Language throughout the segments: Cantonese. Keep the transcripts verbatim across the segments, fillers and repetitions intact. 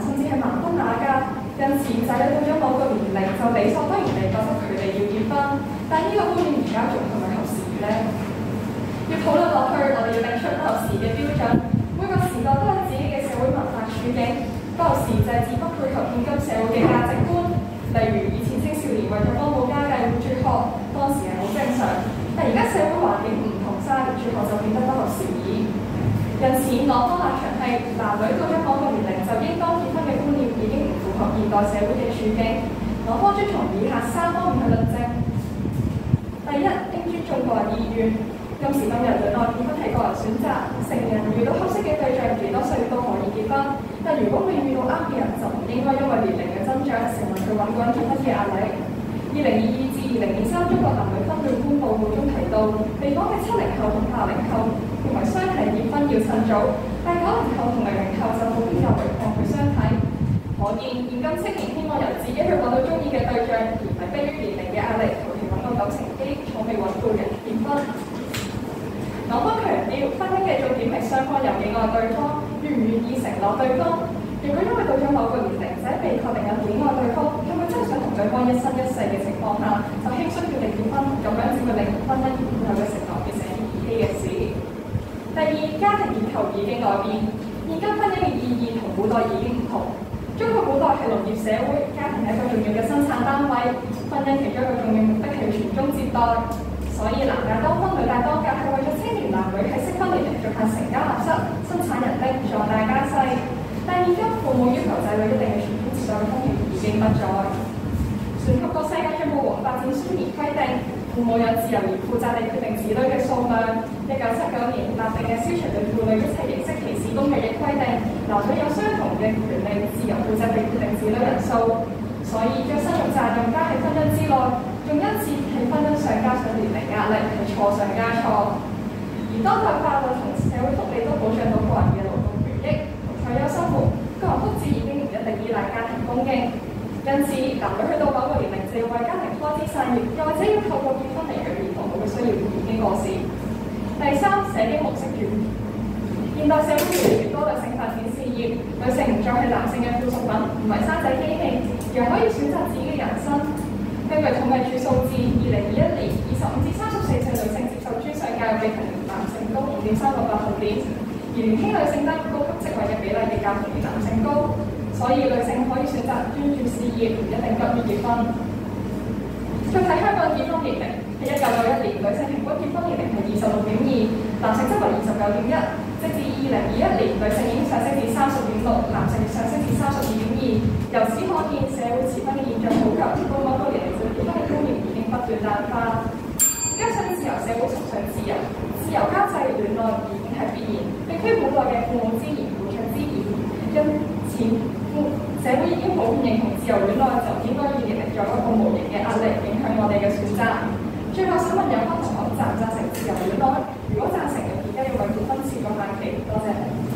甚至係盲婚啞嫁。因此，仔女到咗某個年齡，就理所當然地覺得佢哋要結婚。但呢個觀念而家仲係咪合時宜呢？要討論落去，我哋要定出不合時嘅標準。每個時代都有自己嘅社會文化處境，不合時就係只不配合現今社會嘅價值觀。例如以前青少年為咗幫補家計會輟學，當時係好正常。但而家社會環境唔同晒，輟學就變得不合時宜。因此，我方立場係男女到咗某個年齡就應當結婚嘅觀念已經唔符合現代社會嘅處境。我方遵從以下三方面去論證。第一，應尊重個人意願。今時今日，戀愛結婚係個人選擇，成人遇到合適嘅對象，幾多歲都可以結婚。但如果未遇到啱嘅人，就唔應該因為年齡嘅增長，成為佢揾個人結婚嘅壓力。二零二二至二零二三中國男女婚戀觀報告中提到，被訪嘅七零後同八零後認為相提結婚要趁早，但九零後同零零後就普遍較為抗拒相睇。可見現今青年希望由自己去揾到中意嘅對象，而唔係迫於年齡嘅壓力，求其揾個感情基礎未穩固嘅人結婚。我方強調，婚姻嘅重點係雙方有幾愛對方，願唔願意承諾對方。如果因為到咗某個年齡，仔未確定有幾愛對方，係咪真係想同對方一生一世嘅情況下，就輕率決定結婚，咁樣只會令婚姻以後嘅承諾變成兒戲嘅事。第二，家庭結構已經改變，現今婚姻嘅意義同古代已經唔同。中國古代係農業社會，家庭係一個重要嘅生產單位，婚姻其中一個重要目的係傳宗接代。所以男大當婚，女大當嫁，係為咗青年男女喺適婚年齡逐漸成家立室、生產人丁、壯大家世。但現今父母要求仔女一定係傳宗接代嘅風氣已經不再。聯合國世界進步和發展宣言規定，父母有自由而負責地決定子女嘅數量。一九七九年立定嘅消除對婦女一切形式歧視公約亦規定，男女有相同嘅權利，自由負責地決定子女人數。所以將生育責任加喺婚姻之內，仲因此喺婚姻上加上年齡壓力，係錯上加錯。而當代法律同社會福利都保障到個人嘅勞動權益同退休生活，個人福祉已經唔一定依賴家庭供應。因此，男女去到某個年齡就要為家庭開枝散葉，又或者要透過結婚嚟養兒防老嘅需要已經過時。第三，社經模式轉變。現代社會越嚟越多嘅性發展事業，女性唔再係男性嘅附屬品，唔係生仔機器，而可以選擇自己嘅人生。根據統計處數字，二零二一年二十五至三十四歲女性接受專上教育嘅同年男性高五點三個百分點，而年輕女性擔任高級職位嘅比例亦較同年男性高。所以女性可以選擇專注事業，唔一定急於結婚。再睇香港結婚年齡，喺一九九一年，女性平均結婚年齡係二十六點二，男性則為二十九點一。直至二零二一年，女性已經上升至三十點六，男性上升至三十二點二。由此可見，社會遲婚嘅現象普及，到某個年齡就結婚嘅觀念已經不斷淡化。加上自由社會崇尚自由，自由交際戀愛已經係必然，並非古代嘅父母之言、父親之言。因此，社會已經普遍認同自由戀愛，就應該以年齡作為一個無形嘅壓力，影響我哋嘅選擇。最後想問有關同學贊唔贊成自由戀愛？如果贊成嘅，而家要為結婚設個限期。多謝。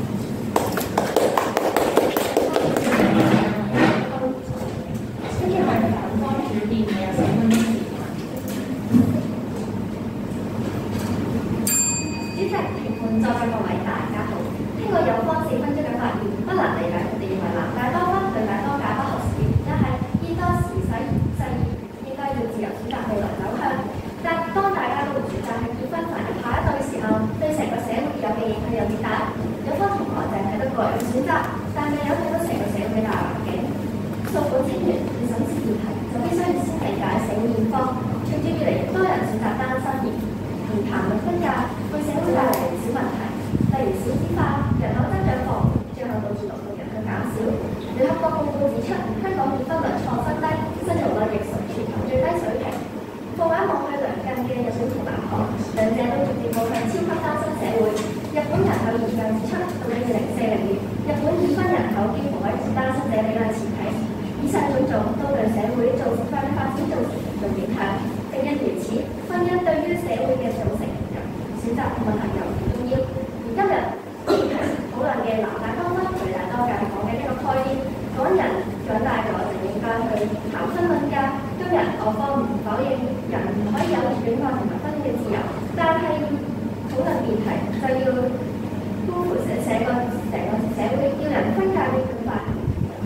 跟住係反方主辯嘅十分鐘時間。主席、評判在座各位大家好。聽過有方四分鐘嘅發言，不難理解佢哋認為男大當婚、女大當嫁不合時宜，但係現代時勢勢宜應該要自由選擇未來走向。但當大家都會選擇係結婚繁育下一代嘅時候，對成個社會有嘅影響有幾大？有方同學就係睇得個人選擇，但係有睇到成個社會嘅大環境。溯本清源，要審視議題，就必須先理解社會現況。隨住越嚟越多人選擇單身而而談論婚嫁，為社會帶嚟唔少問題，例如少子化、人口增長放緩，最後導致勞動人口減少。聯合國報告指出，香港結婚率創新低，生育率亦屬全球最低水平。放眼望去鄰近嘅日本同南韓，兩者都逐漸步向超級單身社會。日本人口研究指出，到咗二零四零年，日本已婚人口幾乎可以從單身者比例前提。以上種種都對社會造成快嘅發展造成嚴重影響。正因如此，婚姻對於社會嘅組成、選擇同埋行為尤其重要。而今日討論嘅男大當婚、女大當嫁係講緊呢個概念，港人長大咗就應該去談婚論嫁。今日我方唔否認人唔可以有戀愛同埋婚姻嘅自由，但係討論議題就要關乎社社個成個社會，要人婚嫁要咁快，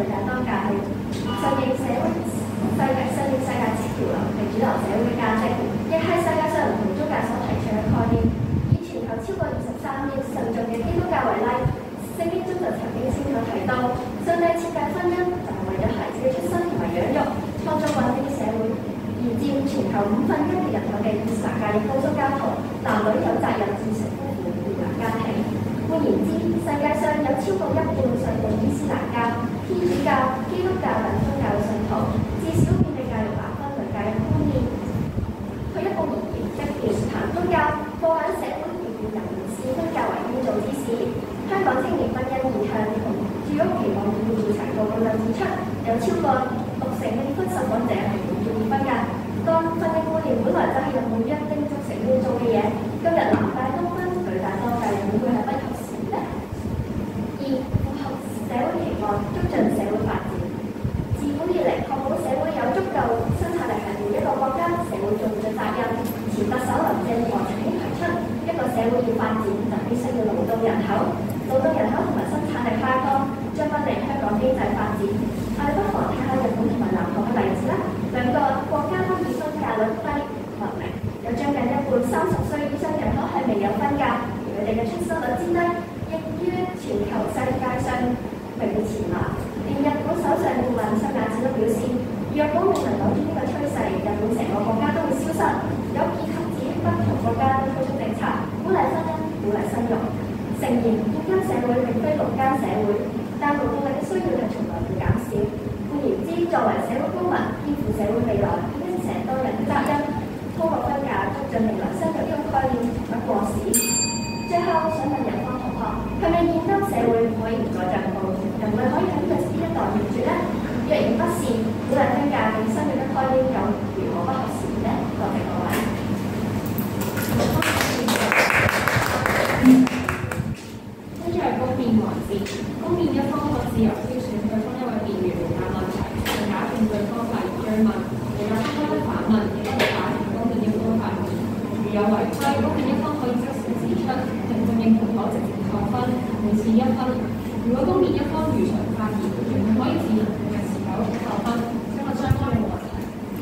女大當嫁係順應社會世界順應世界潮流係主流社會嘅價值，亦係世界上唔同宗教所提倡嘅概念。以全球超過二十三億信眾嘅基督教為例，聖經中就曾經清楚提到，上帝設計婚姻就係為咗孩子嘅出生同埋養育，創造穩定嘅社會。而佔全球五分一嘅人口嘅伊斯蘭教亦告訴教徒，男女有責任自成夫婦，建立家庭。換言之，世界上有超過一半信奉伊斯蘭教、天主教、基督教等宗教嘅信徒，至少遍地教育男婚女嫁嘅觀念。退一步而言，一邊談宗教，過緊社會要以人民視婚嫁為建造之事。香港青年婚姻意向同住屋期望與調查報告就指出，有超過六成嘅結婚受訪者係唔中意婚㗎。當婚姻觀念本來就係人們約定俗成要做嘅嘢，今日男大當婚，女大當嫁，會唔會係不合時呢？二、符合社會期望，促進社會發展。自古以嚟，確保社會有足夠生產力係每一個國家社會重要嘅責任。前特首林鄭月娥曾經提出，一個社會要發展就必須要勞動人口，勞動人口同埋生產力下降，將不利香港經濟發展。我哋不妨睇下日本同埋南韓嘅例子啦。兩個國家都以婚嫁率低聞名，有將近一半三十歲以上人口係未有婚嫁，而佢哋嘅出生率之低，亦於全球世界上名列前茅。連日本首相顧問新雅子都表示，若果未能扭轉呢個趨勢，日本成個國家都會消失。有見及此，不同國家都推出政策，鼓勵婚姻，鼓勵生育。誠然，現今社會並非農耕社會，但勞動力嘅需要係從來唔減少。換言之，作為社會公民，肩負社會未來，已經成多人嘅責任。通過婚嫁促進未來生育呢個概念不過時。最後想問仁芳同學，係咪現今社會可以唔再進步，人類可以喺呢一代滅絕呢？若然不是，鼓勵婚嫁並生育嘅概念又如何不合時呢？多謝各位。 跟住係公辯環節，公辯一方可自由挑選對方一位辯員回答問題，並假定對方發言追問；如有相關反問，亦都會打斷公辯一方發言。如有違規，公辯一方可以即時指出，並證明無可直接扣分，每次一分。如果公辯一方如常發言，仍然可以自行決定是否扣分，請問雙方有冇問題？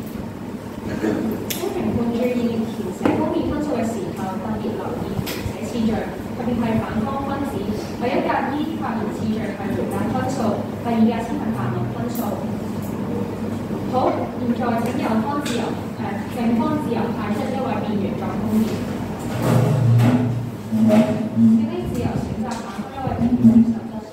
請評判注意填寫公辯分數嘅時候，特別留意填寫次序，特別係反方分子。第一格依發言次序係回答分數，第二格先係發問分數。好，現在請右方自由誒、呃、正方自由派出一位辯員作公辯。請啲自由選擇下方一位辯員舉手質詢。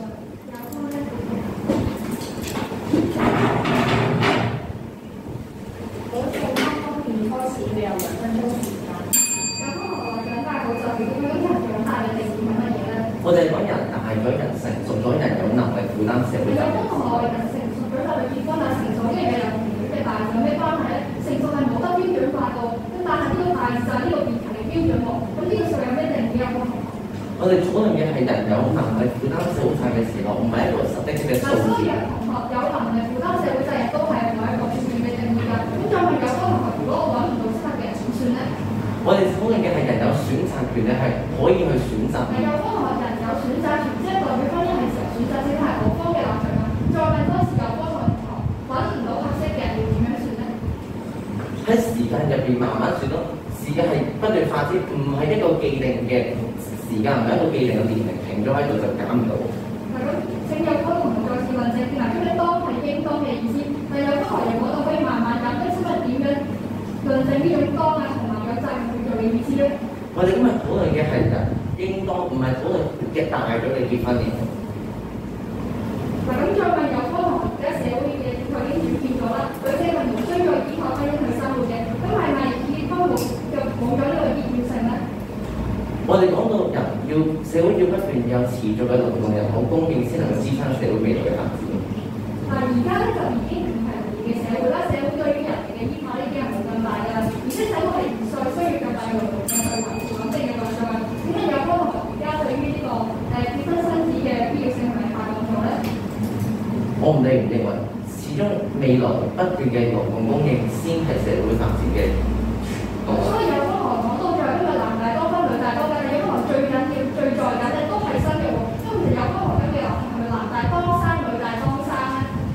好，正方公辯開始，你有兩分鐘時間。 有方同學長大好就業，咁樣人長大嘅定義係乜嘢咧？ 我哋講人大咗，人成熟咗，人有能力負擔社會責任。 有方同學人成熟咗，就結婚啦，成熟呢樣嘢又同年紀大有咩關係咧？成熟係冇得標準化到，咁但係呢個大就係呢個辯題嘅標準喎。咁呢個數有咩定義啊？ 我哋討論嘅係人有能力負擔社會責任嘅時候，唔係一個實質嘅數字。 所有同學有能力負擔社會責任都係唔係一個標準嘅定義㗎。咁再問有方同學，如果我揾唔到適合嘅人點算咧？ 我哋討論嘅係人有選擇權，你係可以去選擇。 係有方同學人有選擇權，即係代表婚姻係時候選擇先係我方嘅立場啦。再問多時有方同學揾唔到合適嘅人要點樣算咧？ 喺時間入邊慢慢算咯，時間係不斷發展，唔係一個既定嘅時間，唔係一個既定嘅年齡，停咗喺度就減唔到。 係咁，請有方同學再次論證，嗱，咁你當係應當嘅意思，但有方學人嗰度可以慢慢減，咁請問點樣論證呢種當啊同埋有責任去做嘅意思咧？ 我哋今日討論嘅係人應當，唔係討論嘅大咗嘅結婚年齡。 嗱，咁再問有方同學，而家社會嘅結構已經轉變咗啦，女性係唔需要依靠婚姻去生活嘅，咁係咪結婚冇就冇咗呢個必要性咧？ 我哋講到人要社會要不斷有持續嘅勞動人口供應，先能夠支撐社會未來嘅發展。 嗱，而家咧就已經唔係容易嘅社會啦，社會對於人哋嘅依靠呢已經係冇咁大㗎啦，而且社會係唔再需要咁大嘅勞動力去維持穩定嘅運作。點解有方同學而家對於呢個誒結婚生子嘅必要性係咪下降咗咧？ 我唔理唔認為，始終未來不斷嘅勞動供應先係社會發展嘅。 所以有方同學講到就係因為男大多婚，女大多嫁，有方同學最緊要、最在緊嘅都係生育喎。咁其實有方同學咁嘅立場係咪男大當生，女大當生咧？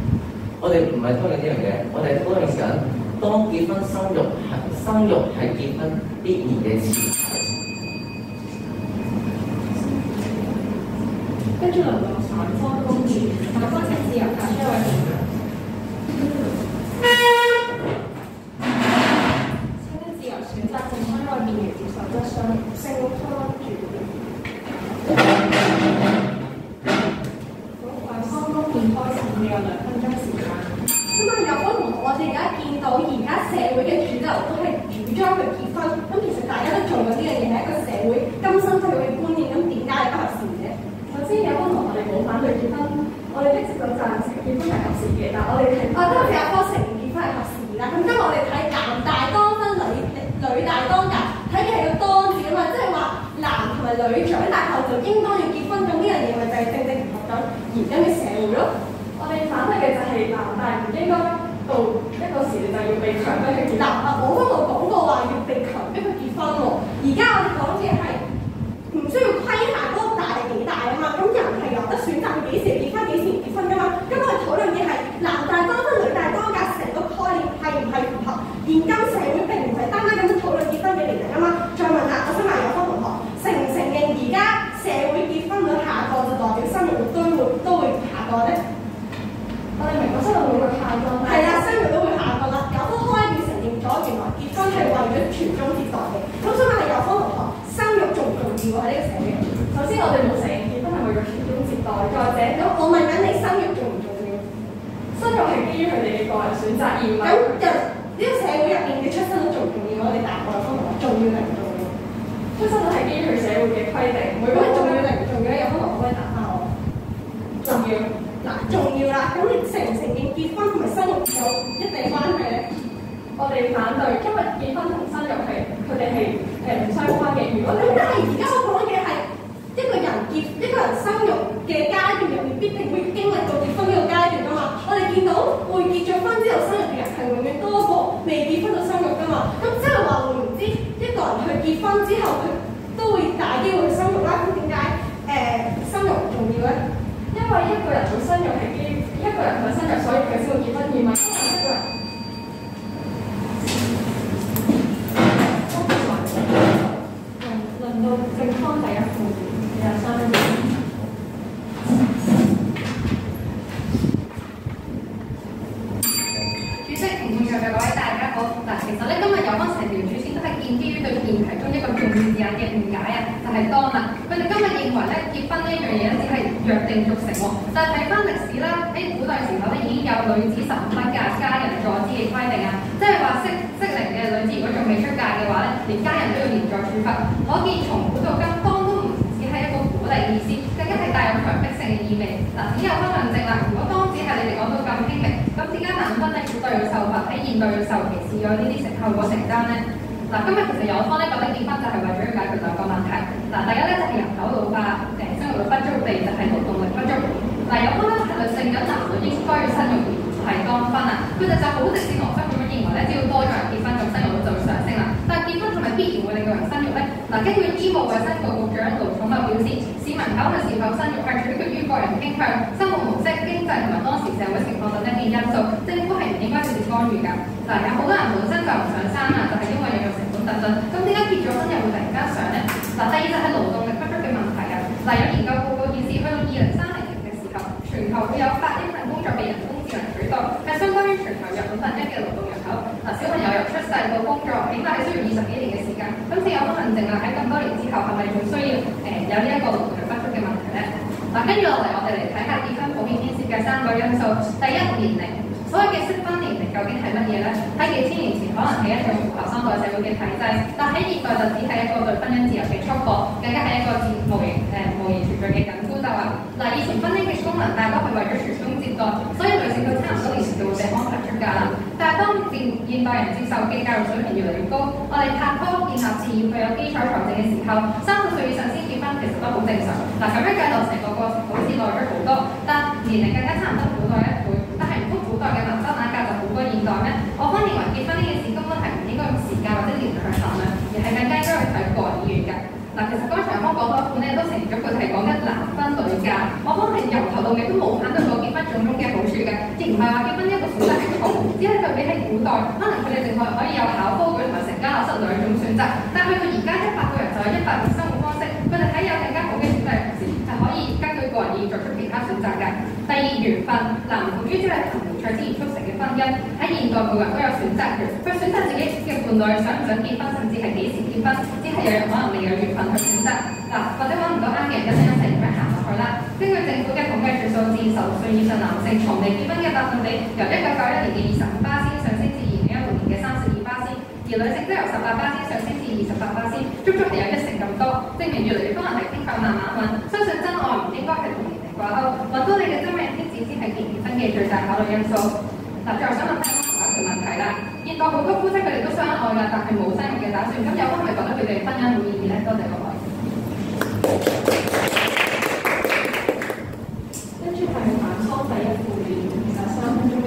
哋唔係討論呢樣嘢，我哋討論緊當結婚生育係生育係結婚必然嘅前提。 跟住輪到產科公義，產科請自由發出一位議員。請自由選擇正方位議員接受質詢。 性科主好，方公義開始，你有兩分鐘時間。 咁啊，有嗰同我哋而家見到而家社會嘅主流都係主張去結婚，咁其實大家都做緊呢樣嘢係一個社會根深蒂固嘅觀念，咁點解係不合時嘅？ 首先有方同我哋冇反對結婚，我哋一直都贊成結婚係合時嘅，但係我哋係我都有科承認結婚係合時啦。咁今日我哋睇男大當婚，女女大當嫁，睇嘅係個當字啊嘛，即係話男同埋女長大後就應當要結婚，咁呢樣嘢咪就係正正符合緊而家嘅社會咯。 我哋反對嘅就係男大唔應該到一個時就要被強迫去結婚。 嗱，我嗰度講過話要被強迫去結婚喎，而家我哋講嘅係唔需要規限嗰個大係幾大啊嘛，咁人係有得選擇佢幾時結婚幾時唔結婚噶嘛，咁我哋討論嘅係男大當婚女大當嫁成個概念係唔係符合現今社會，並唔係單單咁樣討論結婚嘅年齡啊嘛。再問下，我想問有科同學，承唔承認而家社會結婚率下降就代表生育率都會都會下降咧？ 我哋明白生育率會下降， 係啦，生育率會下降啦。有科開始承認咗，原來結婚係為咗傳宗接代嘅。咁所以問係有科同學，生育重唔重要喺呢個社會？ 首先我哋冇承認結婚係為咗傳宗接代，再者咁我問緊你生育重唔重要？ 生育係基於佢哋嘅個人選擇，而唔係咁就呢個社會入邊嘅出生率重唔重要？我哋答我有科同學，重要定唔重要？ 出生率係基於佢社會嘅規定，每咁個重要定唔重要？有科同學可以答翻我。 重要。 嗱，重要啦。咁你承唔承認結婚同埋生育有一定關係咧？ 我哋反對，因為結婚同生育係佢哋係誒唔相關嘅。如果咁但係而家我講嘅係一個人結一個人生育嘅階段入面，必定會經歷到結婚呢個階段噶嘛。我哋見到會結咗婚之後生育嘅人係永遠多過未結婚到生育噶嘛。咁即係話換言之，一個人去結婚之後，佢都會大機會去生育啦。咁點解誒生育唔重要咧？ 因為一個人會生育係基於一個人佢生育，所以佢先會結婚，而唔係因為一個人。 輪到正方第一副廿三分鐘。 主席同眾嘅各位大家好，嗱，其實咧今日有關成條主線都係建基於對議題中一個重要字眼嘅誤解啊，就係當啦。佢哋今日認為咧結婚呢樣嘢只係約定俗成喎，但係睇翻歷史啦，喺古代時候咧已經有女子十五不嫁，家人助之嘅規定啊，即係話適適齡嘅女子如果仲未出嫁嘅話咧，連家人都要連坐處罰。可見從古到今，當都唔只係一個鼓勵意思，更加係帶有強迫性嘅意味。嗱，只有分論證啦。如果當只係你哋講到咁輕微，咁點解男婚喺古代要受罰，喺現代要受歧視，有呢啲承後果承擔咧？嗱，今日其實有方咧覺得結婚就係為咗要解決兩個問題。嗱，第一咧就係人口老化，誒生育率不足；第二就係勞動力不足。嗱，有方咧係律性緊男女應該要生育而係當婚啊，佢哋就好直線邏輯咁樣認為咧，只要多咗人結婚，咁生育率就會上升啦。但係結婚係咪必然會令到人生育咧？嗱，根據醫務衛生局局長盧寵茂表示，市民考慮是否生育係取決於個人傾向、生活模式、經濟同埋當時社會情況等一啲因素，政府係唔應該直接干預㗎。嗱，有好多人本身就唔想生啊，就係因為有成本等等。咁點解結咗婚又會突然間上咧？嗱，第二就係勞動力不足嘅問題啊。嗱，有研究報告顯示，去到二零三零年嘅時候，全球會有八億份工作被人工智能取代，係相當於全球約五分一嘅勞動人口。嗱，小朋友由出世到工作，起碼係需要二十幾年嘅時間。咁先有得論證啦，喺咁多年之後，係咪仲需要誒、呃、有呢一個勞動力不足嘅問題咧？嗱，跟住落嚟，我哋嚟睇下結婚普遍牽涉嘅三個因素。第一，年齡。所謂嘅適婚年齡究竟係乜嘢咧？喺幾千年前可能係一種符合三代社會嘅體制，但喺現代就只係一個對婚姻自由嘅束縛，更加係一個自無形誒、呃、無形存在嘅緊箍咒啊！嗱，以前婚姻嘅功能大多係為咗傳宗接代，所以女性到差唔多年齡就會被安排出嫁啦。但係當現現代人接受嘅教育水平越嚟越高，我哋拍拖建立事業具有基礎財政嘅時候，三十歲以上先結婚其實都好正常。嗱，咁樣計落成個過程好似耐咗好多，但年齡更加差唔多古代一倍。但係唔通古代嘅男生眼價就好過現代咩？我方認為結婚呢件事根本係唔應該用時間或者年齡去衡量，而係更加應該去睇個人意願㗎。嗱，其實剛才我講嗰一款咧都承認咗佢係講緊男婚女嫁，我方係由頭到尾都冇反對過結婚種種嘅好處嘅，亦亦唔係話結婚呢一個選擇係錯，只係對比起古代，可能佢哋淨係可以有考科舉同埋成家立室兩種選擇，但係去到而家一百個人就有一百種生活方式，佢哋喺有更加好嘅選擇時係可以根據個人意作出其他選擇嘅。第二，緣分，男同於即係憑緣分之而促成嘅婚姻，喺現代每個人都有選擇權，佢選擇自己嘅伴侶想唔想結婚，甚至係幾時結婚，只係有人可能未有緣分去選擇嗱，或者揾唔到啱嘅人一齊一齊咁樣行落去啦。根據政府嘅統計處數字，十六歲以上男性從未結婚嘅百分比由一九九一年嘅二十五巴仙上升至二零一六年嘅三十二巴仙，而女性都由十八巴仙上升至二十八巴仙，足足係有一成咁多，證明越嚟越多人係傾向慢慢揾，相信真愛唔應該係同年齡掛鈎，揾到你嘅真命天子先係結唔結婚嘅最大考慮因素。嗱，最後想問翻同一條問題啦，現代好多夫妻佢哋都相愛㗎，但係冇生育嘅打算，咁有方係咪覺得佢哋婚姻冇意義咧？多謝各位。 跟住係反梳第一副段，其實三分鐘。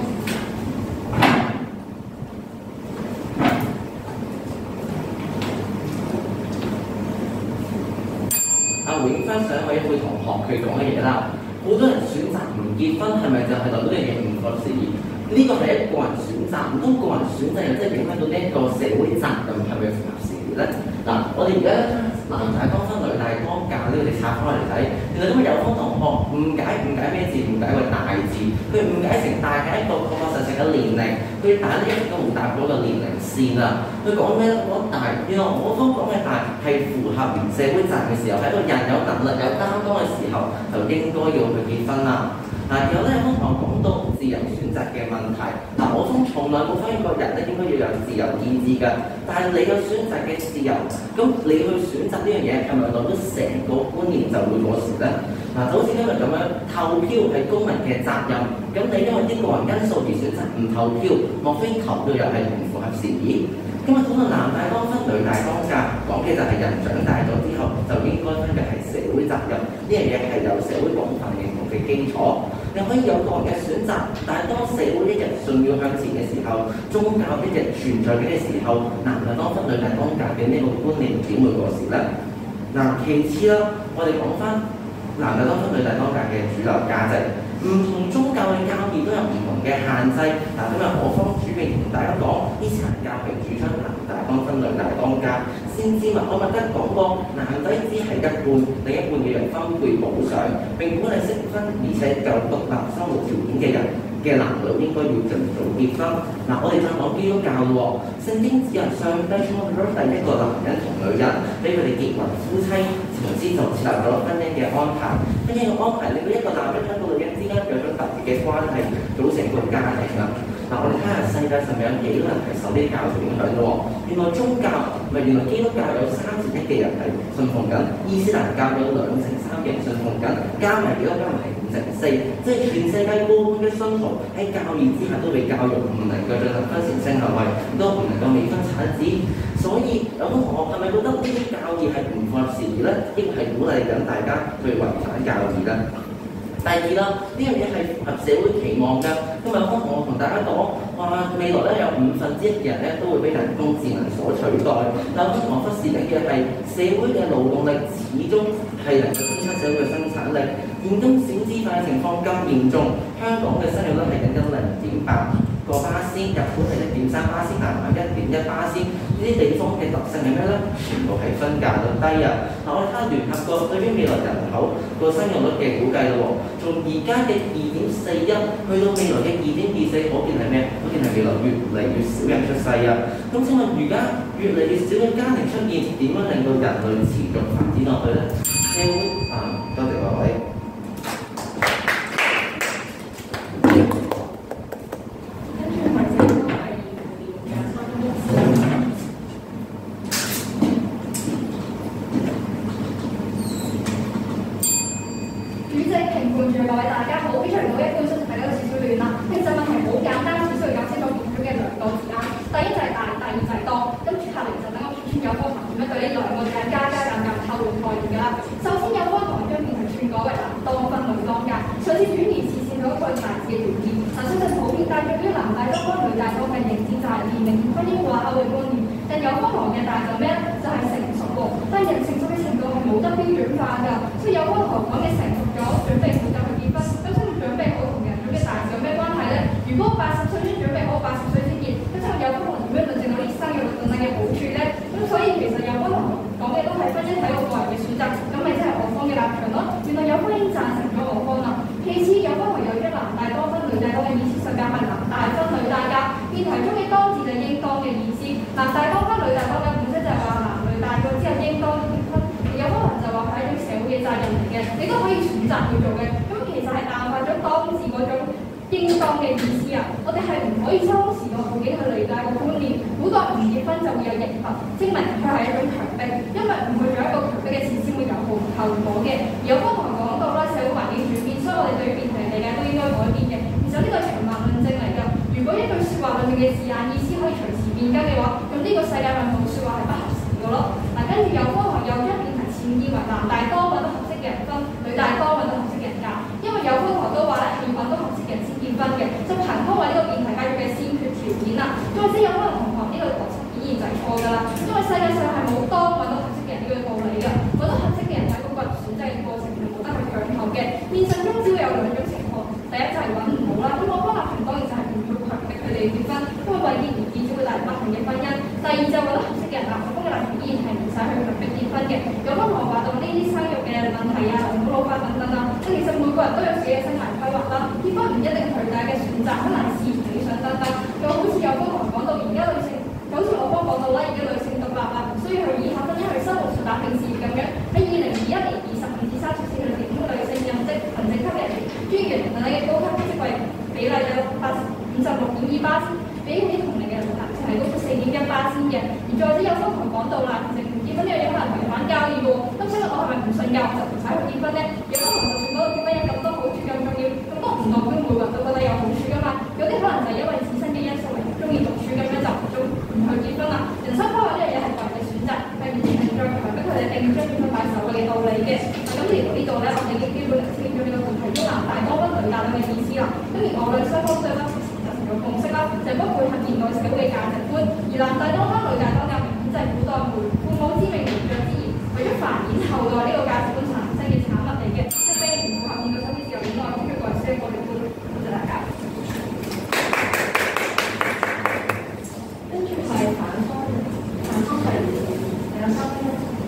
阿胡應翻上位一位同學佢講嘅嘢啦，好多人選擇唔結婚，係咪就係代表呢樣嘢唔合時宜？呢個係一個人選擇，唔通個人選擇又即係影響到呢一個社會責任係咪符合時宜咧？嗱，我哋而家男大當婚，女大當嫁呢個，我哋拆開嚟睇，原來咁有方同學誤解誤解咩字？誤解為大字，佢誤解成大嘅一個確確實實嘅年齡，佢打呢一個冇達到嘅年齡線啦。佢講咩咧？講大，原來我方講嘅大係符合社會責任嘅時候，喺一個人有能力有擔當嘅時候，就應該要去結婚啦。嗱，然後咧，方同學講到自由選擇嘅問題。嗱，我方從來冇發現過人咧應該要有自由意志㗎。但係你有選擇嘅自由，咁你去選擇呢樣嘢係咪代表成個觀念就會過時咧？嗱，就好似今日咁樣，投票係公民嘅責任。咁你因為啲個人因素而選擇唔投票，莫非投票又係唔符合時宜？今日講到男大當婚，女大當嫁，講嘅就係人長大咗之後就應該分嘅係社會責任。呢樣嘢係有社會廣泛認同嘅基礎。你可以有個人嘅選擇，但係當社會一日順要向前嘅時候，宗教一日存在嘅時候，男大當婚，女大當嫁嘅呢個觀念點會過時咧？嗱，其次啦，我哋講翻男大當婚，女大當嫁嘅主流價值。唔同宗教嘅教義都有唔同嘅限制。嗱，今日我方主秘同大家講，伊斯蘭教係主張男大當婚，女大當嫁。先知穆罕默德講過，男仔只係一半，另一半嘅人分配補償，並鼓勵適婚而且有獨立生活條件嘅人嘅男女應該要盡早結婚。嗱，我哋再講基督教喎，聖經指引上帝創造咗第一個男人同女人，俾佢哋結為夫妻，從此就設立咗婚姻嘅安排。婚姻嘅安排令到一個男人一個女人之間有咗特別嘅關係，組成一個家庭啦。嗱，我哋睇下世界上面有幾多人係受呢啲教條影響嘅喎？原來宗教唔係，原來基督教有三成一嘅人係信奉緊，伊斯蘭教有兩成三嘅人信奉緊，加埋幾多加埋係五成四，即係全世界過半嘅信徒喺教義之下都被教育唔能夠進行婚前性行為，都唔能夠未婚產子。所以有個同學係咪覺得呢啲教義係唔符合時宜咧？亦係鼓勵緊大家去違反教義咧？第二啦，呢樣嘢係符合社會期望㗎。今日方我同大家講，話未來咧有五分之一嘅人咧都會俾人工智能所取代。但係方同學忽視緊嘅係社會嘅勞動力始終係能夠支撐社會嘅生產力。現今少子化嘅情況咁嚴重，香港嘅生育率係僅僅零點八個巴仙，日本係一點三巴仙，南韓一點一巴仙。呢啲地方嘅特性係咩咧？全部係分價率低啊！嗱，我哋睇下聯合國對於未來人口個生育率嘅估計咯喎，從而家嘅二點四一去到未來嘅二點二四，可見係咩？可見係未來越嚟越少人出世啊！咁請問，而家越嚟越少嘅家庭出現，點樣令到人類持續發展落去咧？社會啊，多謝各位。 所以有科學講嘅成熟咗，準備好就去結婚，咁需要準備好同人準備大事有咩關係咧？ 如果八十歲先準備好，八十歲先結，咁之後有幫同點樣論證到呢生育率等等嘅好處咧？咁所以其實有幫同講嘅都係婚姻係一個個人嘅選擇，咁咪即係我方嘅立場咯。原來有幫已經贊成咗我方啦。其次有幫同有一男大多分女大多嘅意思，實際係男大分女大家，辯題中嘅當字就應當嘅意思。男大多分女大多嘅本身就係話男女大個之後應當結婚，有幫同就話係一種社會嘅責任嚟嘅，你都可以選擇去做嘅。咁其實係淡化咗當字嗰種應當嘅意思啊！我哋係唔可以抽時個背景去理解個觀念。古代唔結婚就會有刑罰，證明佢係一種強迫，因為唔去做一個強迫嘅事先會有後後果嘅。而有方同講到啦，社會環境轉變，所以我哋對辯題嘅理解都應該改變嘅。其實呢個係長脈論證嚟㗎。如果一句説話裏面嘅字眼意思可以隨時變更嘅話，咁呢個世界上冇説話係不合時嘅咯。嗱，跟住有方同有一辯題潛意為男大多揾到合適嘅人分，女大多揾到合適嘅人嫁，因為有方同都話咧係要揾到合適嘅人先結婚嘅，就憑空為呢個辯題加入嘅先決條件啦。再者有可能同學呢個邏輯顯然就係錯㗎啦，因為世界上係冇當揾到合適嘅人呢個道理㗎，揾到合適嘅人係個個人選擇嘅過程，係冇得去強求嘅。現實中只會有兩種情況，第一就係揾唔到啦，咁我方立場當然就係唔要強迫佢哋結婚，因為為結而結只會帶來不幸嘅婚姻。第二就揾到合適嘅人啦，我方嘅立場依然係唔使去強迫結婚嘅。有方同學話到呢啲生育嘅問題啊、人口老化等等啊，即其實每個人都有自己嘅生涯規劃啦，結婚唔一定係大家嘅選擇，可能係自然理想等等。又好似有方同學講到而家女性，就好似我方講到啦，而家女性獨立啊，唔需要去依靠婚姻去生活上打拼事業咁樣。喺二零二一年二十五至三十四歲裏邊，咁女性任職行政級人員、專員等等嘅高級職位比例有八五十六點二巴仙，比起同齡嘅男性係高出四點一巴仙嘅。而再者有方同學講到啦，其實唔結婚呢樣嘢可能違反交易嘅喎，咁所以我係咪唔信教就唔使去結婚咧？有方同學就算嗰個結婚有咁多好處咁重要，咁都唔代表每個人都覺得有好處㗎嘛。有啲可能就係因為自身嘅因素嚟中意獨處咁樣就唔中唔去結婚啦。人生規劃呢樣嘢係個人嘅選擇，係完全係再強迫佢哋定將結婚擺首位嘅道理嘅。咁嚟到呢度咧，我哋已經基本清咗呢個問題中男大多分女大多嘅意思啦。咁而我哋雙方對啦，達成咗共識啦，就係不配合現代社會嘅價值觀。而男大多分女大多嘅明顯就係古代父父母之命媒妁之言，為咗繁衍後代呢個價值觀產生嘅產物嚟嘅，係並唔符合現代社會自由戀愛嘅個人需要個人觀。多謝大家。 跟住係反方，反方係兩三分。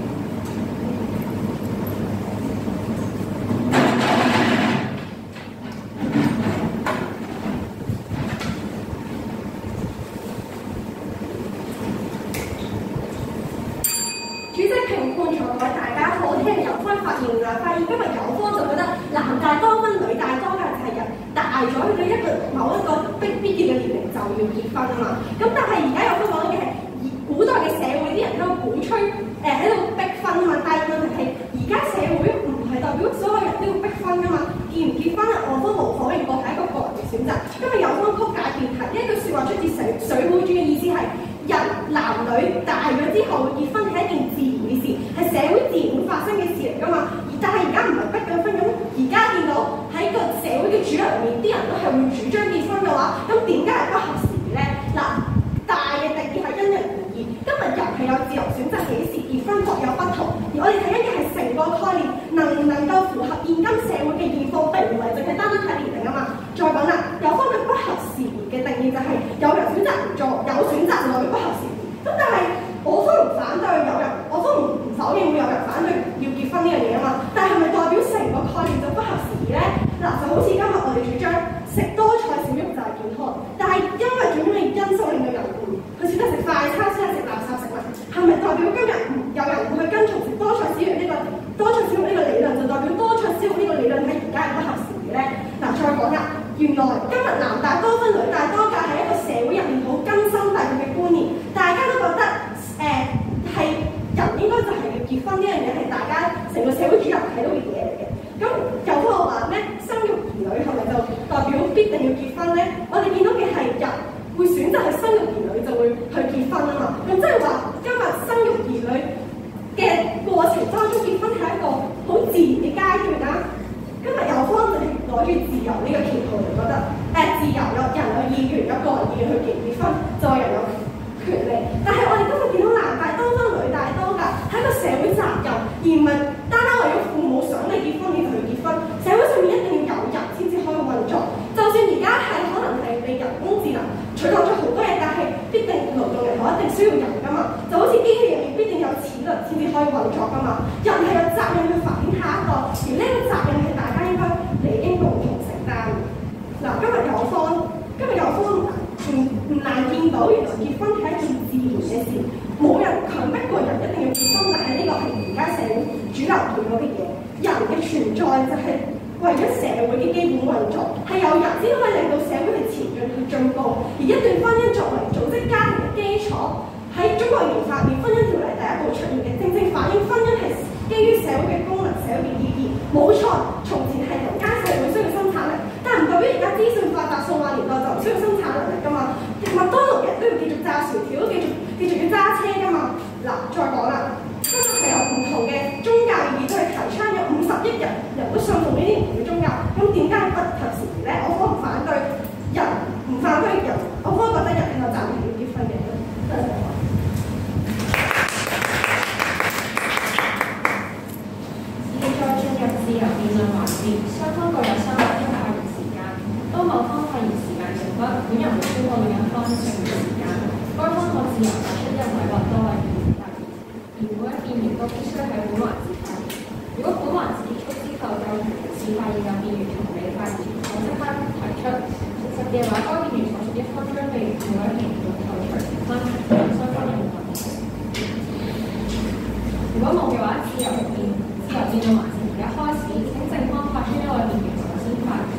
主席評判場各位大家好，聽日有方發言就發現，因為有方就覺得男大多分女大多嘅係人大咗去到一個某一個必必要嘅年齡就要結婚啊嘛。咁但係而家有方講嘅係古代嘅社會啲人喺度鼓吹誒喺度逼婚啊嘛，但係問題係而家社會唔係代表所有人都要逼婚噶嘛，結唔結婚啊？我方無可否認過係一個個人嘅選擇，因為有方曲解辯題呢一句説話出自水水滸傳嘅意思係。人男女大咗之後結婚係一件自然嘅事，係社會自然會發生嘅事嚟㗎嘛。而但係而家唔係逼緊婚咁，而家見到喺個社會嘅主流入面，啲人都係會主張結婚嘅話，咁點解係不合時宜咧？嗱，大嘅定義係因人而異。今日人係有自由選擇幾時結婚，各有不同。而我哋睇緊嘅係成個概念，能唔能夠符合現今社會嘅現況，並唔係淨係單單睇年齡啊嘛。再講啦，有方嘅不合時宜嘅定義就係有人選擇唔做，有選擇就代表不合時宜。咁但係我方唔反對有人，我方唔唔否認會有人反對要結婚呢樣嘢啊嘛。但係咪代表成個概念就不合時宜咧？嗱，就好似今日我哋主張食多菜少肉就係健康，但係因為種種嘅因素令到人唔佢選擇食快餐，選擇食垃圾食物，係咪代表今日有人會去跟從食多菜少肉呢個多菜少肉呢個理論，就代表多菜少肉呢個理論喺而家係不合時宜咧？嗱，再講啦。原來今日男大多分女大多嫁係一個社會入面好根深蒂固嘅觀念，大家都覺得誒係、呃、人應該就係要結婚呢樣嘢係大家成個社會主流睇到嘅嘢嚟嘅。咁有個話咩生育兒女係咪就代表必定要結婚咧？我哋見到嘅係人會選擇去生育兒女就會去結婚啊嘛。咁即係話今日生育兒女嘅過程當中結婚係一個好自然嘅階段啦。今日有方就係攞住自由呢個旗號嚟覺得，誒、呃、自由有人有意願，有個人意願去結唔結婚，就係人有權利。但係我哋今日見到男大多分女大多㗎，係一個社會責任，而唔係單單為咗父母想你結婚你就去結婚。社會上面一定要有人先至可以運作。就算而家係可能係你有定需要人㗎嘛，就好似機器入面必定有齒輪先至可以運作㗎嘛。人係有責任去繁衍下一代，而呢個責任係大家應該理應共同承擔。嗱，今日有方，今日有方唔唔難見到，原來結婚係一件自然嘅事，冇人強迫個人一定要結婚，但係呢個係而家社會主流見到嘅嘢。人嘅存在就係為咗社會嘅基本運作，係有人先可以令到社會去前進去進步。而一段婚姻作為組織家庭嘅基礎，喺中國刑法面婚姻條例第一步出現嘅，正正反映婚姻係基於社會嘅功能、社會嘅意義。冇錯，從前係人間社會需要生產力，但唔代表而家資訊發達、數碼年代就唔需要生產能力㗎嘛。麥當勞人都要繼續炸薯條，都繼續繼續要揸車㗎嘛。嗱，再講啦。今日係有唔同嘅宗教意義都去提倡，有五十億人人都信奉呢啲唔同嘅宗教，咁點解不合時宜咧？我方唔反對人，唔反對人，我方覺得人係有責任要結婚嘅。多謝我。 現在進入自由辯論環節，雙方各有三分鐘發言時間。當某方發言時間完畢，本人會宣佈另一方剩餘時間，該方可自由提出一位或多位議員發言。而每一辯員都必須喺本環節發言。如果本環節結束之後就同時發現有辯員同你發言，我即刻提出。實際嘅話，該辯員所屬一方將被每一名員扣除分，雙方有冇問題？如果冇嘅話，自由辯自由辯論環節而家開始，請正方發出一位辯員首先發言。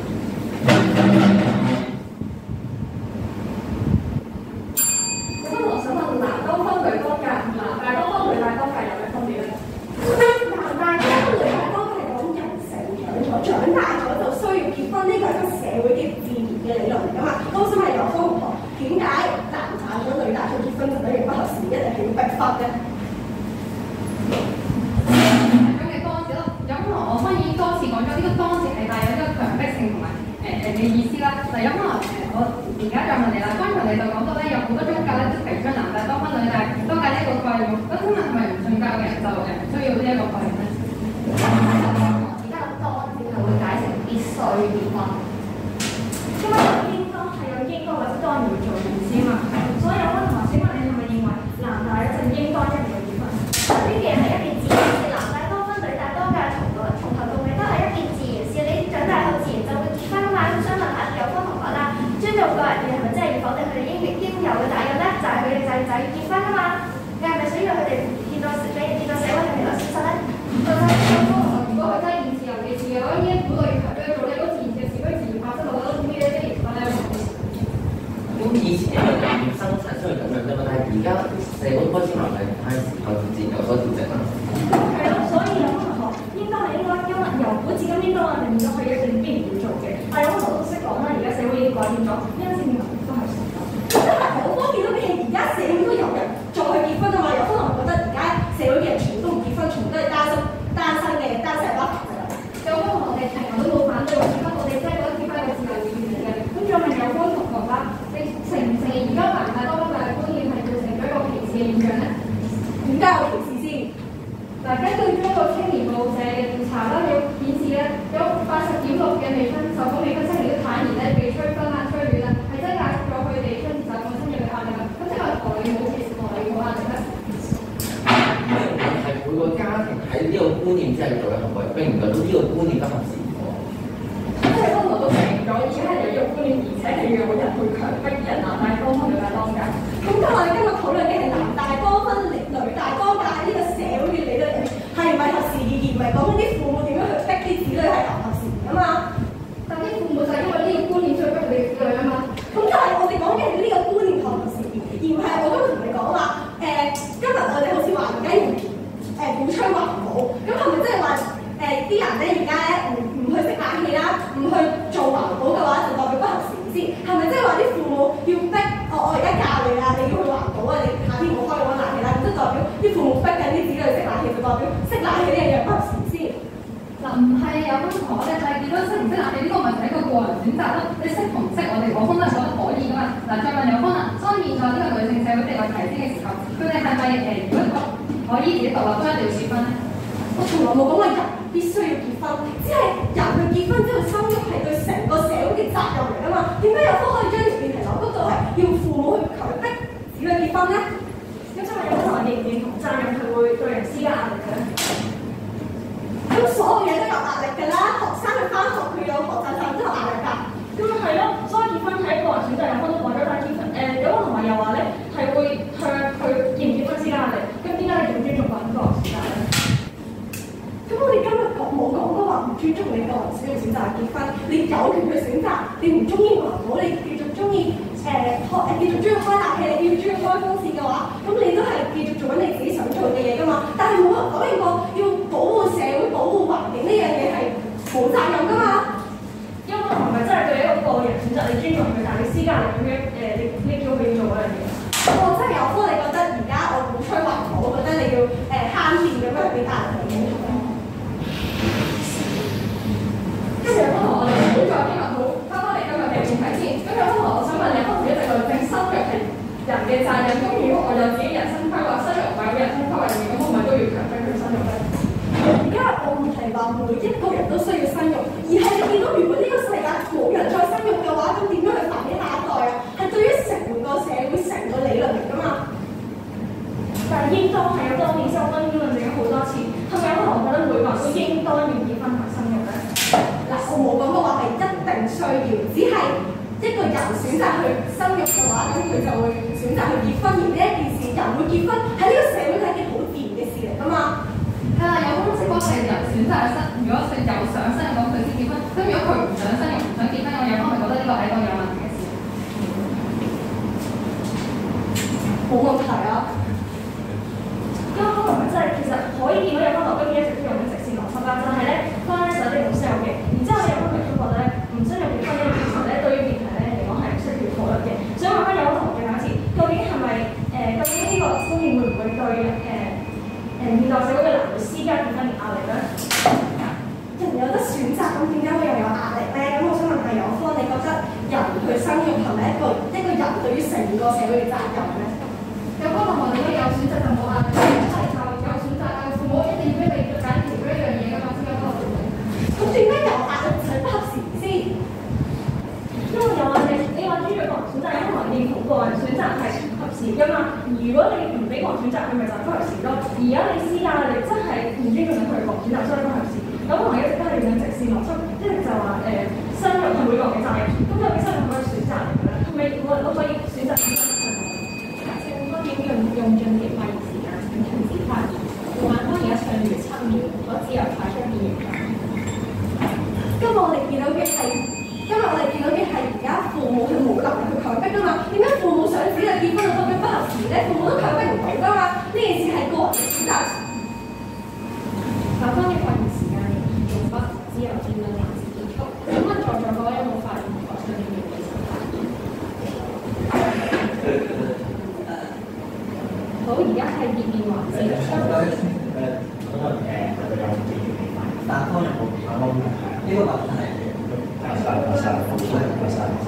咁我想問男多分女多格，男大多分女大多格有咩分別咧？ 男大多分女大多係講人成長咗，長大咗就需要結婚，呢個係一個社會嘅自然嘅理論嚟㗎嘛。我想問有方同學，點解男大咗女大咗結婚就等於不合時宜，一定係要逼婚咧？ 咁嘅當時咯，咁我當然多次講咗呢個當時係帶有一個強迫性同埋誒誒嘅意思啦。嗱，咁可能誒我而家再問你啦，剛才你就講到咧，有好多宗教咧都提倡男大多分女大多格呢一個概念，咁請問係咪唔信教嘅人就誒唔需要呢一個概念咧？ 而家個當字係會解成必須結婚，因為有應當係有應該或者當然要做嘅意思嘛。所以有班同學，請問你係咪認為男大一定應該一定要結婚？呢件係一件自然事，男大多分女大多格從來從頭到尾都係一件自然事。你長大後自然就會結婚㗎嘛。咁想問下有方同學啦，尊重個人嘅係咪真係要否定佢哋應應有嘅責任咧？就係佢哋就係就係要結婚㗎嘛。你係咪想要佢哋見到俾見到社會係未來事實咧？ 就係有方同學，如果佢真係現時尤其是嘅話，呢一股類強迫做呢嗰自然嘅事，嗰自然發生，我覺得呢啲啲結婚咧。 咁以前因為咁生產出嚟咁樣啫嘛，但係而家社會開始慢慢開始開始自然有所調整啦。 係咯，所以有方同學應該係應該因為由古至今應該我哋變咗係一定必然要做嘅。但係有方同學都識講啦，而家社會已經改變咗，呢個證明都係事實。真係好方便咯，你係而家社會都有人再去結婚啊嘛。有方同學覺得而家社會嘅人全部都唔結婚，全部都係單身單身嘅單身爸爸㗎啦。 有方同學哋從來都冇反對結婚，我哋真係覺得結婚係個自由意願嚟嘅。咁再問有方同學啦，你承唔承認而家男大多分女大觀念係造成咗一個歧視嘅現象咧？ 點解有歧視先？ 嗱，根據中國青年報社嘅調查啦，有顯示咧，有八十點六嘅未婚受訪未婚青年都坦言咧被催婚啊、催戀啊，係增加咗佢哋出自就咁親嘅壓力啦。咁即係話同你冇歧視，同你冇壓力咧？ 係每個家庭喺呢個觀念之下做一個改變，並唔代表呢個觀念不合時宜喎。 即係方同學都承認咗，而且係有呢個觀念，而且係要有人去強迫人男大多分女大多格。 咁今日我哋今日討論嘅係男大多分女大多格喺呢個社會嘅理論入面係唔係合時宜，而唔係講緊啲父母點樣去逼啲子女係合合時宜啊嘛。 但啲父母就係因為呢個觀念所以逼佢哋子女啊嘛。 咁就係我哋講嘅係呢個觀念合合時宜，而唔係我今日同你講話誒，今日我哋好似話而家要誒鼓吹環保，咁係咪即係話誒啲人咧而家咧唔唔去熄冷氣啦，唔去做環保嘅話，就代表不合時宜先？係咪即係話啲父母要逼我我而家教你啦，你要去環保啊，你夏天唔好開嗰個冷氣啦，咁即係代表啲父母逼緊啲子女熄冷氣，就代表熄冷氣呢樣嘢不合時宜先？ 嗱，唔係有分同學咧，就係見到識唔識冷氣呢個問題係一個個人選擇咯。你識同唔識，我哋我方都係覺得可以噶嘛。嗱，再問有方啦，當現在呢個女性社會地位提升嘅時候，佢哋係咪誒如果可以自己獨立都一定要結婚咧？ 我從來冇講過人必須要結婚，只係人去結婚之後生育係對成個社會嘅責任嚟㗎嘛。點解有方可以將條辯題扭曲到係要父母去強迫子女結婚咧？ 認同責任係會對人施加壓力嘅咧？咁所有嘢都有壓力㗎啦，學生去翻學佢有學習上都有壓力㗎。 咁咪係咯，所以結婚係一個人選擇，有方都講咗，但係結婚誒有方同埋又話咧係會向佢結唔結婚施加壓力。咁點解你仲尊重個人個人選擇咧？ 咁我哋今日講冇講過話唔尊重你個人自己選擇結婚，你有權去選擇，你唔中意環保，你繼續中意誒開誒繼續中意開冷氣，你繼續中意開風扇嘅話，咁你都係繼續做緊你自己想做嘅嘢㗎嘛。但係冇人講呢個要保護社會、保護環境呢樣嘢係冇責任㗎嘛。 因為唔係真係對一個個人選擇，你尊重佢，但係你施加力咁樣誒，你你叫佢要做嗰樣嘢。 我真係有科，你覺得而家我鼓吹環保，我覺得你要誒慳電咁樣俾大人哋嘅。 跟住有方同我哋唔好再傾話好，翻返嚟今日嘅議題先。咁有方同我想問你，可能一直論證生育係人嘅責任，咁如果我有自己人生規劃，生育唔係我人生規劃入面，咁我咪都要強迫佢生育咧？ 而家我唔係話每一個人都需要生育，而係你見到如果呢個世界冇人再生育嘅話，咁點樣去繁衍下一代啊？係對於成個社會成個理論嚟㗎嘛。 但係應當係有當年收婚姻論證咗好多次，係咪有可能覺得每個人都應當要結婚同生育咧？ 嗱，我冇講過話係一定需要，只係一個人選擇去生育嘅話，咁佢就會選擇去結婚。而呢一件事，人會結婚喺呢個社會係一件好自然嘅事嚟㗎嘛。 係啦，有公式講係人選擇生，如果佢有想生嘅講佢先結婚，咁如果佢唔想生又唔想結婚，我有方咪覺得呢個係一個有問題嘅事。 冇問題啊。 因為可能真係其實可以見到有方羅根一直都用緊直線邏輯啦，就係咧婚姻實質同生育嘅，然之後有方明都覺得咧唔需要結婚呢件事咧對於辯題咧嚟講係唔需要討論嘅。所以問翻有方同學嘅假設，究竟係咪誒？究竟呢個觀念會唔會對誒？誒現代社會嘅男女施加結婚嘅壓力咧？ 人有得選擇，咁點解會又有壓力咧？咁我想問下有科，你覺得人去生育係咪一個一個人對於成個社會嘅責任咧？ 有方同學你都有選擇就冇壓力，係就有選擇啊！父母一定要俾你揀條呢一樣嘢㗎嘛，先有方同學。 咁點解有壓力就係不合時先？ 因為有話你你話尊重個人選擇，因為認同個人選擇係合時㗎嘛。如果你唔俾個人選擇，佢咪就係不合時咯。而家你施加你真係唔尊重佢個人選擇，所以不合時。咁可能一直都係用緊直線邏輯，一直就話誒、呃、生育係每個人嘅責任。咁究竟生育係咪選擇嚟嘅咧？係咪我我可以選擇點樣生育？正方點用用盡極發言時間，請停止發言。胡萬芳而家唱完七秒，我自由派出辯言㗎。 今日我哋見到嘅係，今日我哋見到嘅係而家父母係冇能力去強迫㗎嘛？點解父母想子女結婚就覺得不合時咧？父母都強迫唔到㗎嘛？呢件事係個人嘅選擇。 下方嘅發言時間仍然用不自由辯論環節結束。請問在座各位有冇發言同學想要舉手發言？好，而家係辯論環節。 誒，可能誒係咪有辯論嘅範圍？但係當然冇其他問題。呢個問題係係晒係晒係晒係晒係晒。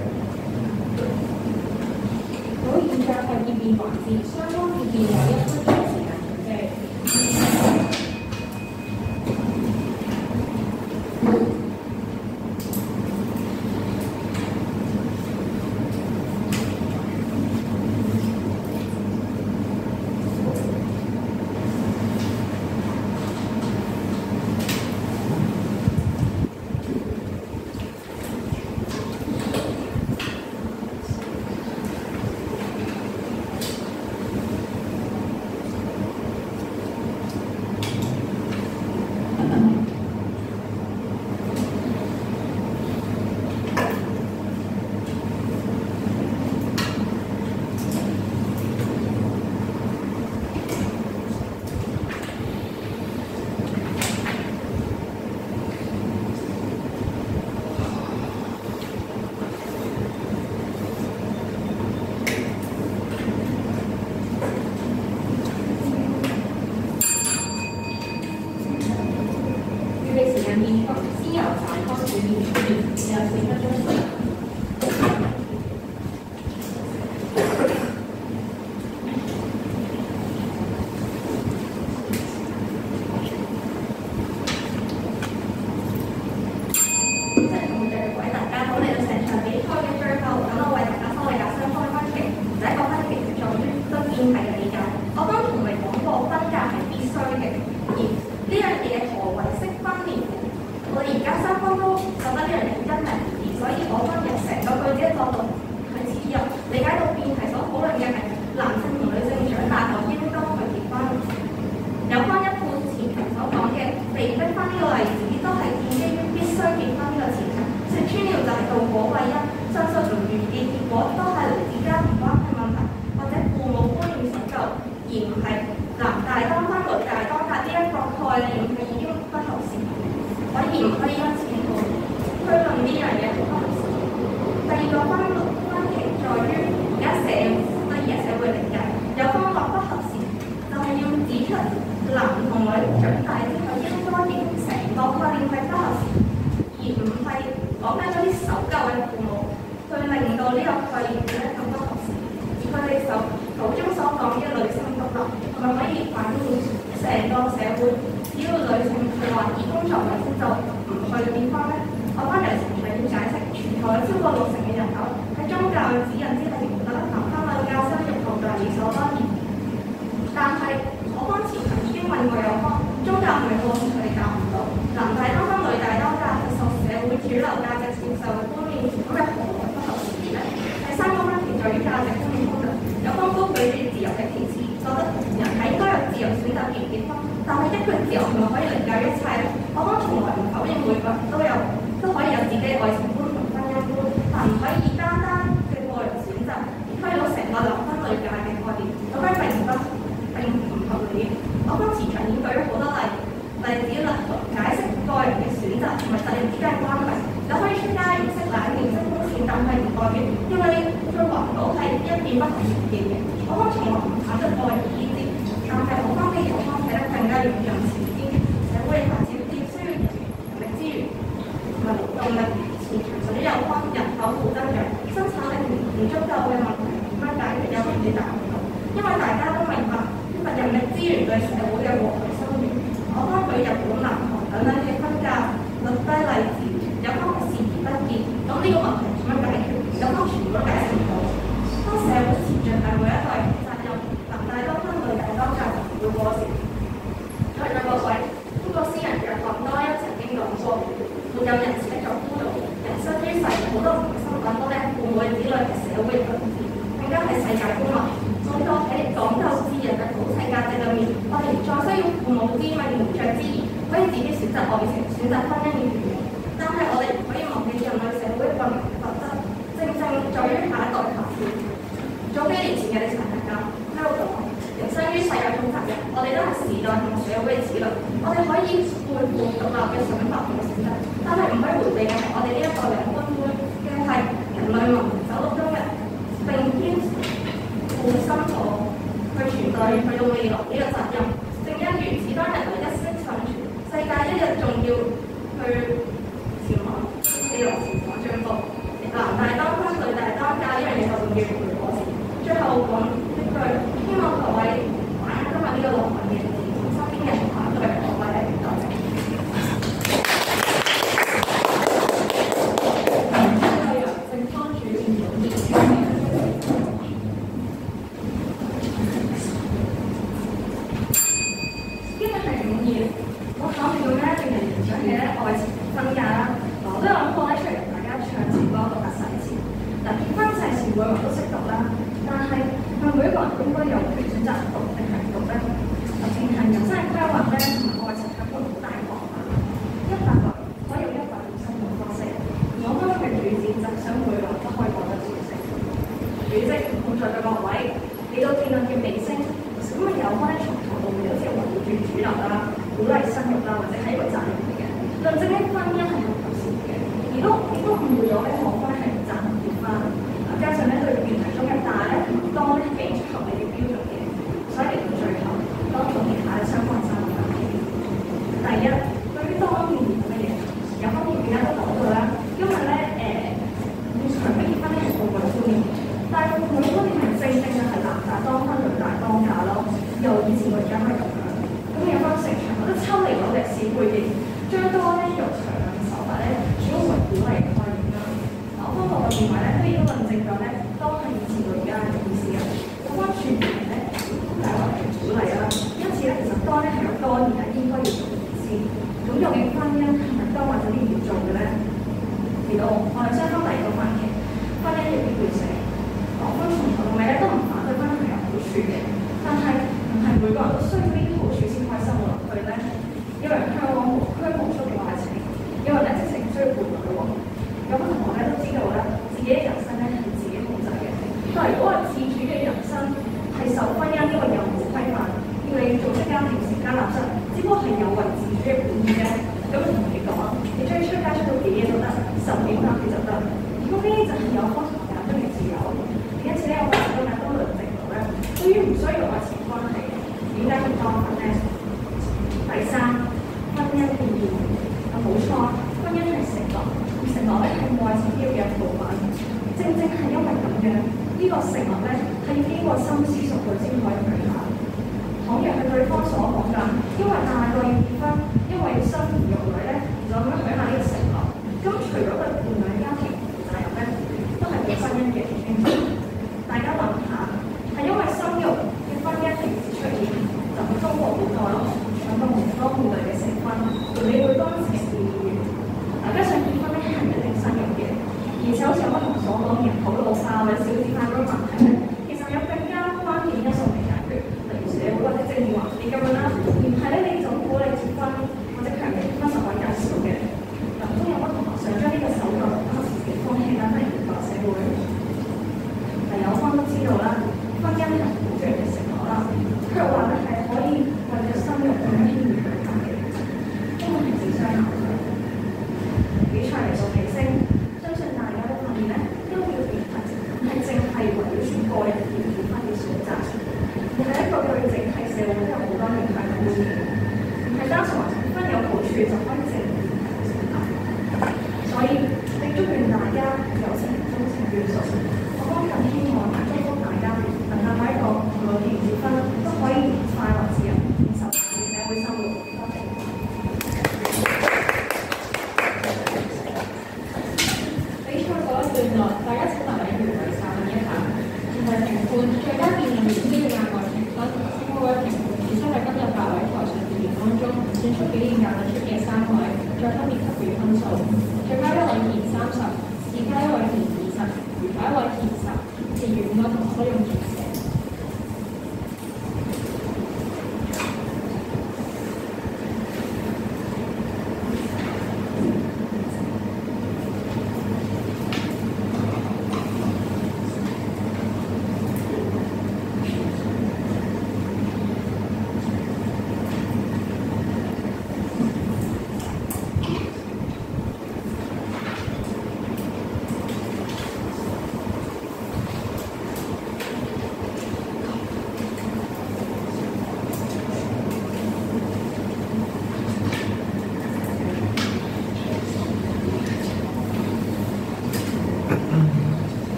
好，現在係辯論環節，雙方辯論有一分鐘時間準備。 果都係嚟自家庭關係問題或者父母觀念守舊，而唔係男大當婚、女大當嫁呢一個概念係已經不合時宜，所以唔可以因此推論呢樣嘢不合時宜。第二個分分歧在於而家社對而家社會理解有方法不合時宜，就係、是、要指出男同女長大之後應該應成個概念係不合時宜，而唔係講緊嗰啲守舊嘅父母去令到呢個概念變得更不合時宜。而佢哋手口中所講嘅女性獨立，係咪可以反映成個社會？只要女性佢話以工作為先就唔去變化咧？我翻嚟前係要解釋，全球有超過六成嘅人口喺宗教嘅指引之下，覺得男翻女教生育同係理所當然。但係我方前曾已經問過有方，宗教係咪過時佢哋教唔到？男大當婚、女大當嫁係受社會主流價值接受嘅觀念，咁係何來不合時宜咧？第三個分歧在於價值觀念衝突，有方都舉住自由嘅旗幟，覺得人係應該有自由選擇結唔結婚，但係一個自由係咪可以凌駕一切咧？我方從來唔否認每個人都有都可以有自己嘅愛情觀同婚姻觀，但唔可以單單嘅個人選擇而推到成個男婚女嫁嘅概念，咁樣並唔不並唔合理。我方時常已經舉咗好多例例子嚟解釋個人嘅選擇同埋實際之間嘅關係。你可以出街唔識冷氣唔識風扇，但係唔代表因為佢環保係一變不同嘅嘅。我方從來唔反對個人意志，但係我方比我方睇得更加嚴重前瞻，社會發展必須要人力資源同埋勞動力前長屬於有關人口負增長、生產力唔足夠嘅問題，點樣解決有問題答唔到？因為大家都明白，缺乏人力資源對社會嘅和諧生活。我方舉日本、南韓等等嘅婚嫁率低例子，有方係視而不見，咁呢個問題點樣解決？有方全部都解釋唔到。當社會持續係每一代嘅責任，男大當婚、女大當嫁就唔會過時。在座各位，中國詩人若翰多一曾經講過：沒有人死作孤獨，人生於世，好多唔身份都咧，父母嘅子女係社會嘅分子，更加係世界公民。在座喺講究自然嘅普世價值裏面，我哋唔再需要父母之命、門爵之言，可以自己選擇愛情、選擇婚姻嘅權利。但係我哋唔可以忘記人類社會嘅運行法則，正正在於下一代下先。早幾年前嘅理查德教喺度講：人生於世有種責任，我哋都係時代同社會嘅子女，我哋可以背負獨立嘅想法同選擇，但係唔可以迴避嘅係我哋呢一代兩般般嘅係人類文明走到今日，並肩負心火去傳遞去到未來呢個責任。正因如此，當人類一息尚存，世界一日仲要去前往未來前往進步。男大當婚、女大當嫁呢樣嘢就仲要唔會過時。最後講一句，希望各位玩今日呢個浪漫嘅日子，身邊嘅人玩都係各位係多謝。 正方主義總結。 今日係五月，我考慮到咧令人聯想嘅咧愛情婚嫁啦，我都有放喺出嚟同大家唱情歌讀下誓詞。嗱，結婚誓詞每個人都識讀啦，但係係每一個人都應該有權選擇讀定係唔讀咧？嗱，平衡人生嘅規劃咧同埋愛情係一個好大學問，一百個人可以用一百種生活方式。我今日嘅主旨就係想每個人都可以過得舒適。主席控在嘅各位，嚟到辯論嘅尾聲。咁啊，有關從頭到尾好似圍繞住主流啦，鼓勵生育啦，或者係一個責任嚟嘅。論證咧，婚姻係唔合時嘅，而都亦都誤會咗咧，學婚係唔責任結婚。啊，加上咧對議題中嘅大咧唔多咧俾出合理嘅標準嘅，所以嚟到最後當總結下相關三個問題。第一，對於當年嘅乜嘢，有方面點解都講到啦，因為咧誒，要長不結婚咧係個個觀念，但係佢觀念係正正嘅係男大當婚、女大當嫁咯。由以前到而家係咁樣，咁有翻成場，我都抽離咗歷史背景，將多咧用常人嘅手法咧，主要為鼓勵嘅概念啦。 因此咧，我覺得今日多倫直路咧，對於唔需要愛情關係嘅，點解咁多份咧？第三，婚姻嘅意義啊，冇錯，婚姻係承諾，而承諾咧係愛情嘅一部分。正正係因為咁樣，呢、這個承諾咧係要經過深思熟慮先可以許下。倘若係對方所講㗎，因為大個要結婚，因為要生兒育女咧，就咁樣許下呢個承諾。咁除咗對伴侶家庭負責任咧，都係對婚姻嘅傾注。大家諗下，係因為生育結婚一停止出現，就中國古代咯，有咁多伴侶嘅成婚，你會當時嘅意義。大家想結婚咧係唔一定生育嘅，而且好似我剛才所講人口老化或者少子化嗰個問題咧，其實有更加關鍵因素嚟解決，例如社會或者政治環境咁樣啦，而唔係咧你總鼓勵結婚或者強迫結婚實位介紹嘅。嗱，都有乜同學想將呢個手段當時嘅風氣啦，不如現代社會。嗱，有方都知道啦，婚姻係好重要嘅承諾啦，佢話咧係可以為咗生育咁樣牽連佢嘅，因為係自相矛盾。比賽嚟到尾聲，相信大家都發現咧，都要結婚唔係淨係圍繞住個人要結婚嘅選擇，而係一個對整體社會都有好多影響嘅觀念，唔係單純話結婚有好處就可以證明係選擇。所以，亦祝願大家有情終成眷屬。我當然希望祝福大家能夠喺一個無論結唔結婚都可以快樂自由、現實嘅社會生活。多謝。 比賽嗰一段落，大家請埋喺原位查問一下，係咪評判最佳辯論員需要額外評分？先嗰位評判只需喺今日八位台上辯員當中選出表現較突出嘅三位，再分別給予分數。最佳一位填三十，次佳一位填二十，餘下一位填十，其餘五個同學都用填寫。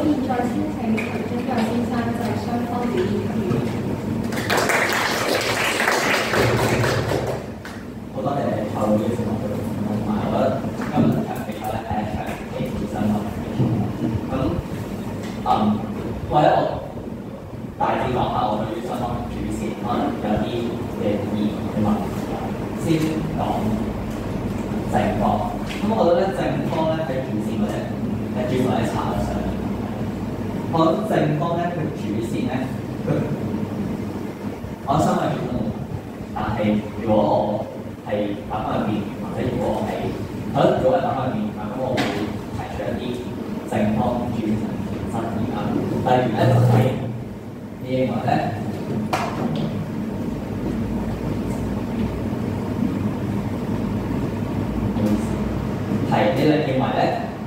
現在先請陳宗教先生就雙方表演及語。 好多謝後嘅同學同埋我覺得今日場比賽咧係一場幾負責任嘅比賽。咁嗯，或者我大致講下我對於雙方主線可能有啲嘅意見嘅問題。先講正方，咁我覺得咧正方咧喺主線嗰隻係主要喺查嘅上面。我覺得正方咧佢主線咧佢我身為主動，但係如果我係打翻入邊，或者如果我係係咯，如果係打翻入邊啊，咁我會提出一啲正方主線嘅質疑啊。例如咧就係你認為咧？係你哋認為咧，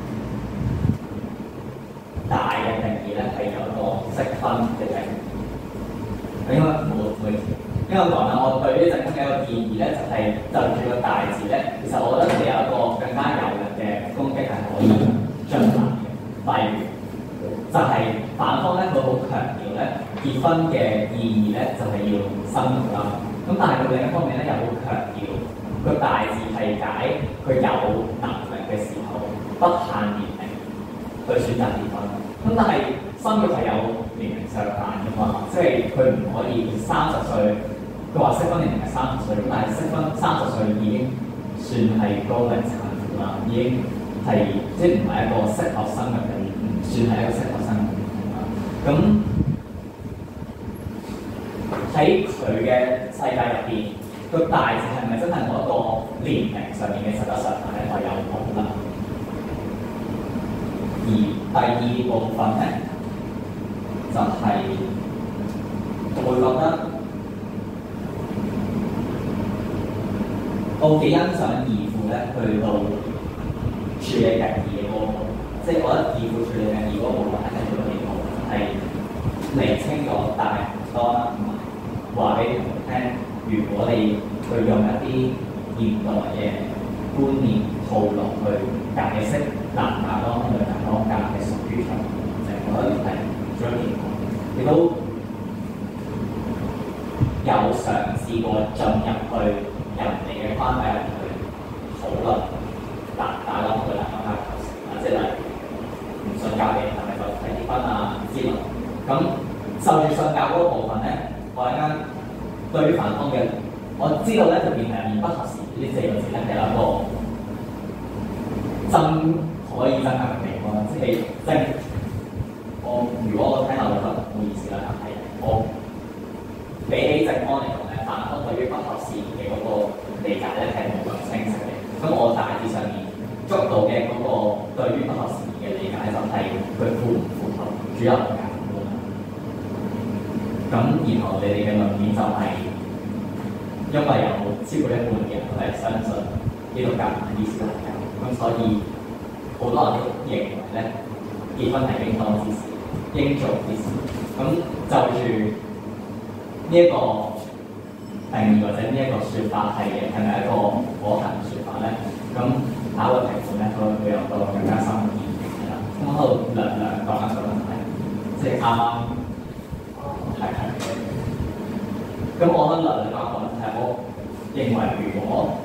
大嘅定義咧係有一個積分嘅定義。應該冇冇意思。應該講啦，我對於正方嘅一個建議咧，就係、是、就住個大字咧，其實我覺得你有一個更加有力嘅攻擊係可以進行嘅。例如就係反方咧，佢好強調咧結婚嘅意義咧就係、是、要生育啦。咁但係佢另一方面咧又好強調個大字係解佢有能力嘅時候不限年齡去選擇結婚。咁但係生育係有年齡上限㗎嘛，即係佢唔可以三十歲。佢話適婚年齡係三十歲，咁但係適婚三十歲已經算係高齡產婦啦，已經係即係唔係一個適合生育嘅，唔算係一個適合生育嘅年齡啦。咁喺佢嘅世界入邊，個大字係咪真係冇一個年齡上面嘅實質上限咧？我有冇啦？而第二部分咧，就係、是、我會覺得我幾欣賞義父咧，去到處理定義嘅嗰個，即係我覺得義父處理定義嗰個部分係做得幾好，係釐清咗大人多啦，同埋話俾同學聽，如果你去用一啲現代嘅觀念套落去解釋男大當同女大當嫁嘅屬於場，就係我覺得係做得幾好，亦都有嘗試過進入去人哋嘅關係入去討論男大當同女大當嫁嘅事啊，即係例如唔信教嘅係咪就提結婚啊之類。咁受住信教嗰個部分咧，我一間對於反方嘅。我知道咧，入邊係言不合時呢四個字咧係有一個爭可以爭拗嘅地方，即係即係我如果我聽落覺得唔好意思啦，但係我比起正方嚟講咧，反方對於不合時嘅嗰個理解咧係冇咁清晰嘅。咁我大致上面捉到嘅嗰個對於不合時嘅理解就係佢符唔符合主流嘅價值觀。咁然後你哋嘅論點就係、是。因為有超過一半嘅人都係相信基督教同伊斯蘭教，咁所以好多人都認為咧結婚係應當之事、應做之事。咁就住呢一個定義或者呢一個説法係係咪一個可行嘅説法咧？咁考個題目咧，佢會有個更加深嘅意義嘅啦。咁我喺度略略講一個問題，即係啱啱提提嘅。咁我覺得略略講一個。係我認為，如果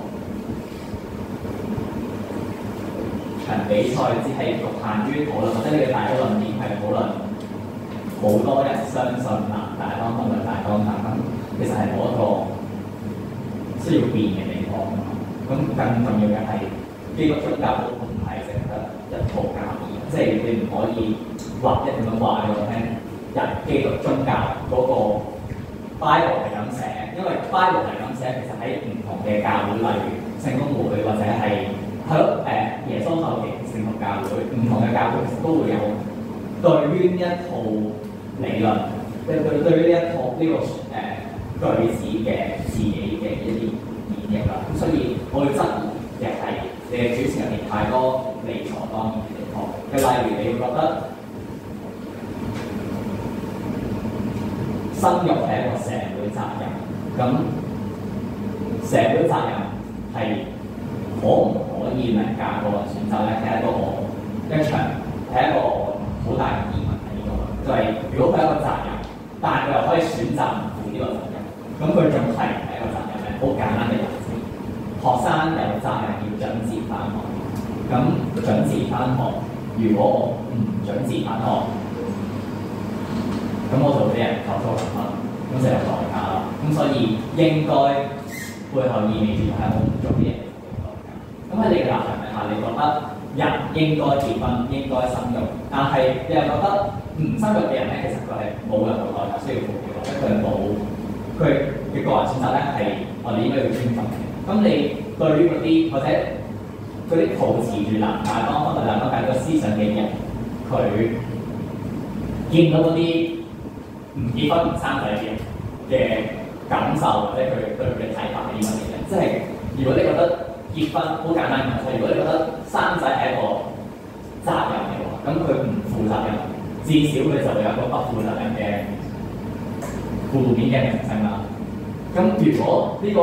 場比賽只係局限於討論，或者你嘅大嘅論點係討論好多人相信男大當同女大當嫁，咁其實係冇一個需要變嘅地方。咁更重要嘅係，基督宗教都唔係淨得一套教義，即係你唔可以劃一咁樣話俾我聽，人基督宗教嗰個 Bible 係咁寫。因為 Bible 係咁寫，其實喺唔同嘅教會，例如聖公會或者係係咯誒耶穌後期聖徒教會，唔同嘅教會其實都會有對於呢一套理論，對對對於呢一套呢、這個誒、呃、句子嘅自己嘅一啲演繹啦。咁所以我會質疑嘅係你嘅主持入邊太多理所當然嘅地方。嘅例如你會覺得生育係一個社會責任。咁社會責任係可唔可以凌駕個人選擇咧？係一個我一場係一個好大嘅疑問。 如果我唔準時返學，咁我就俾人扣咗學分，咁就有代價啦。咁所以應該背後意味住係我唔做啲嘢嘅代價。咁喺你嘅立場底下，你覺得人應該結婚，應該生育，但係你又覺得唔生育嘅人咧，其實佢係冇任何代價需要付嘅，或者佢冇佢嘅個人選擇咧係我哋應該要尊重嘅。咁你對於嗰啲或者嗰啲抱持住男大當婚或者男大個思想嘅人，佢見到嗰啲唔結婚唔生仔嘅嘅感受，或者佢對佢嘅睇法係啲乜嘢咧？即係如果你覺得結婚好簡單嘅，如果你覺得生仔係一個責任嘅話，咁佢唔負責任，至少佢就會有一個不負責任嘅負面嘅名聲啦。咁如果呢、這個，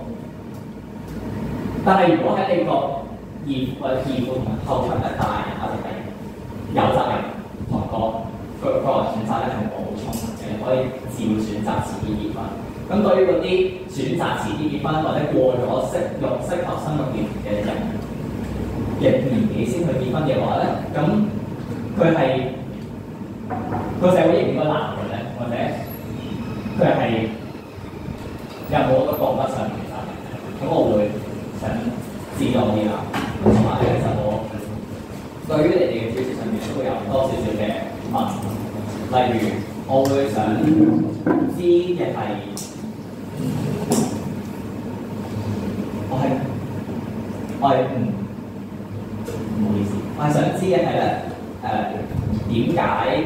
但係如果喺你個義或者義父同後場嘅大人，或者係有責任同個個個人選擇咧係冇衝突嘅，你可以照選擇遲啲結婚。咁對於嗰啲選擇遲啲結婚或者過咗適育適合生育年嘅人嘅年紀先去結婚嘅話咧，咁佢係個社會應唔應該鬧佢咧？或者佢係有冇一個道德上面嘅責任？咁我會想知道啲啦。咁同埋咧，其實我對於你哋嘅主持上面都會有多少少嘅問題，例如我會想知嘅係。我係我係唔唔好意思，我係想知嘅係咧誒點解，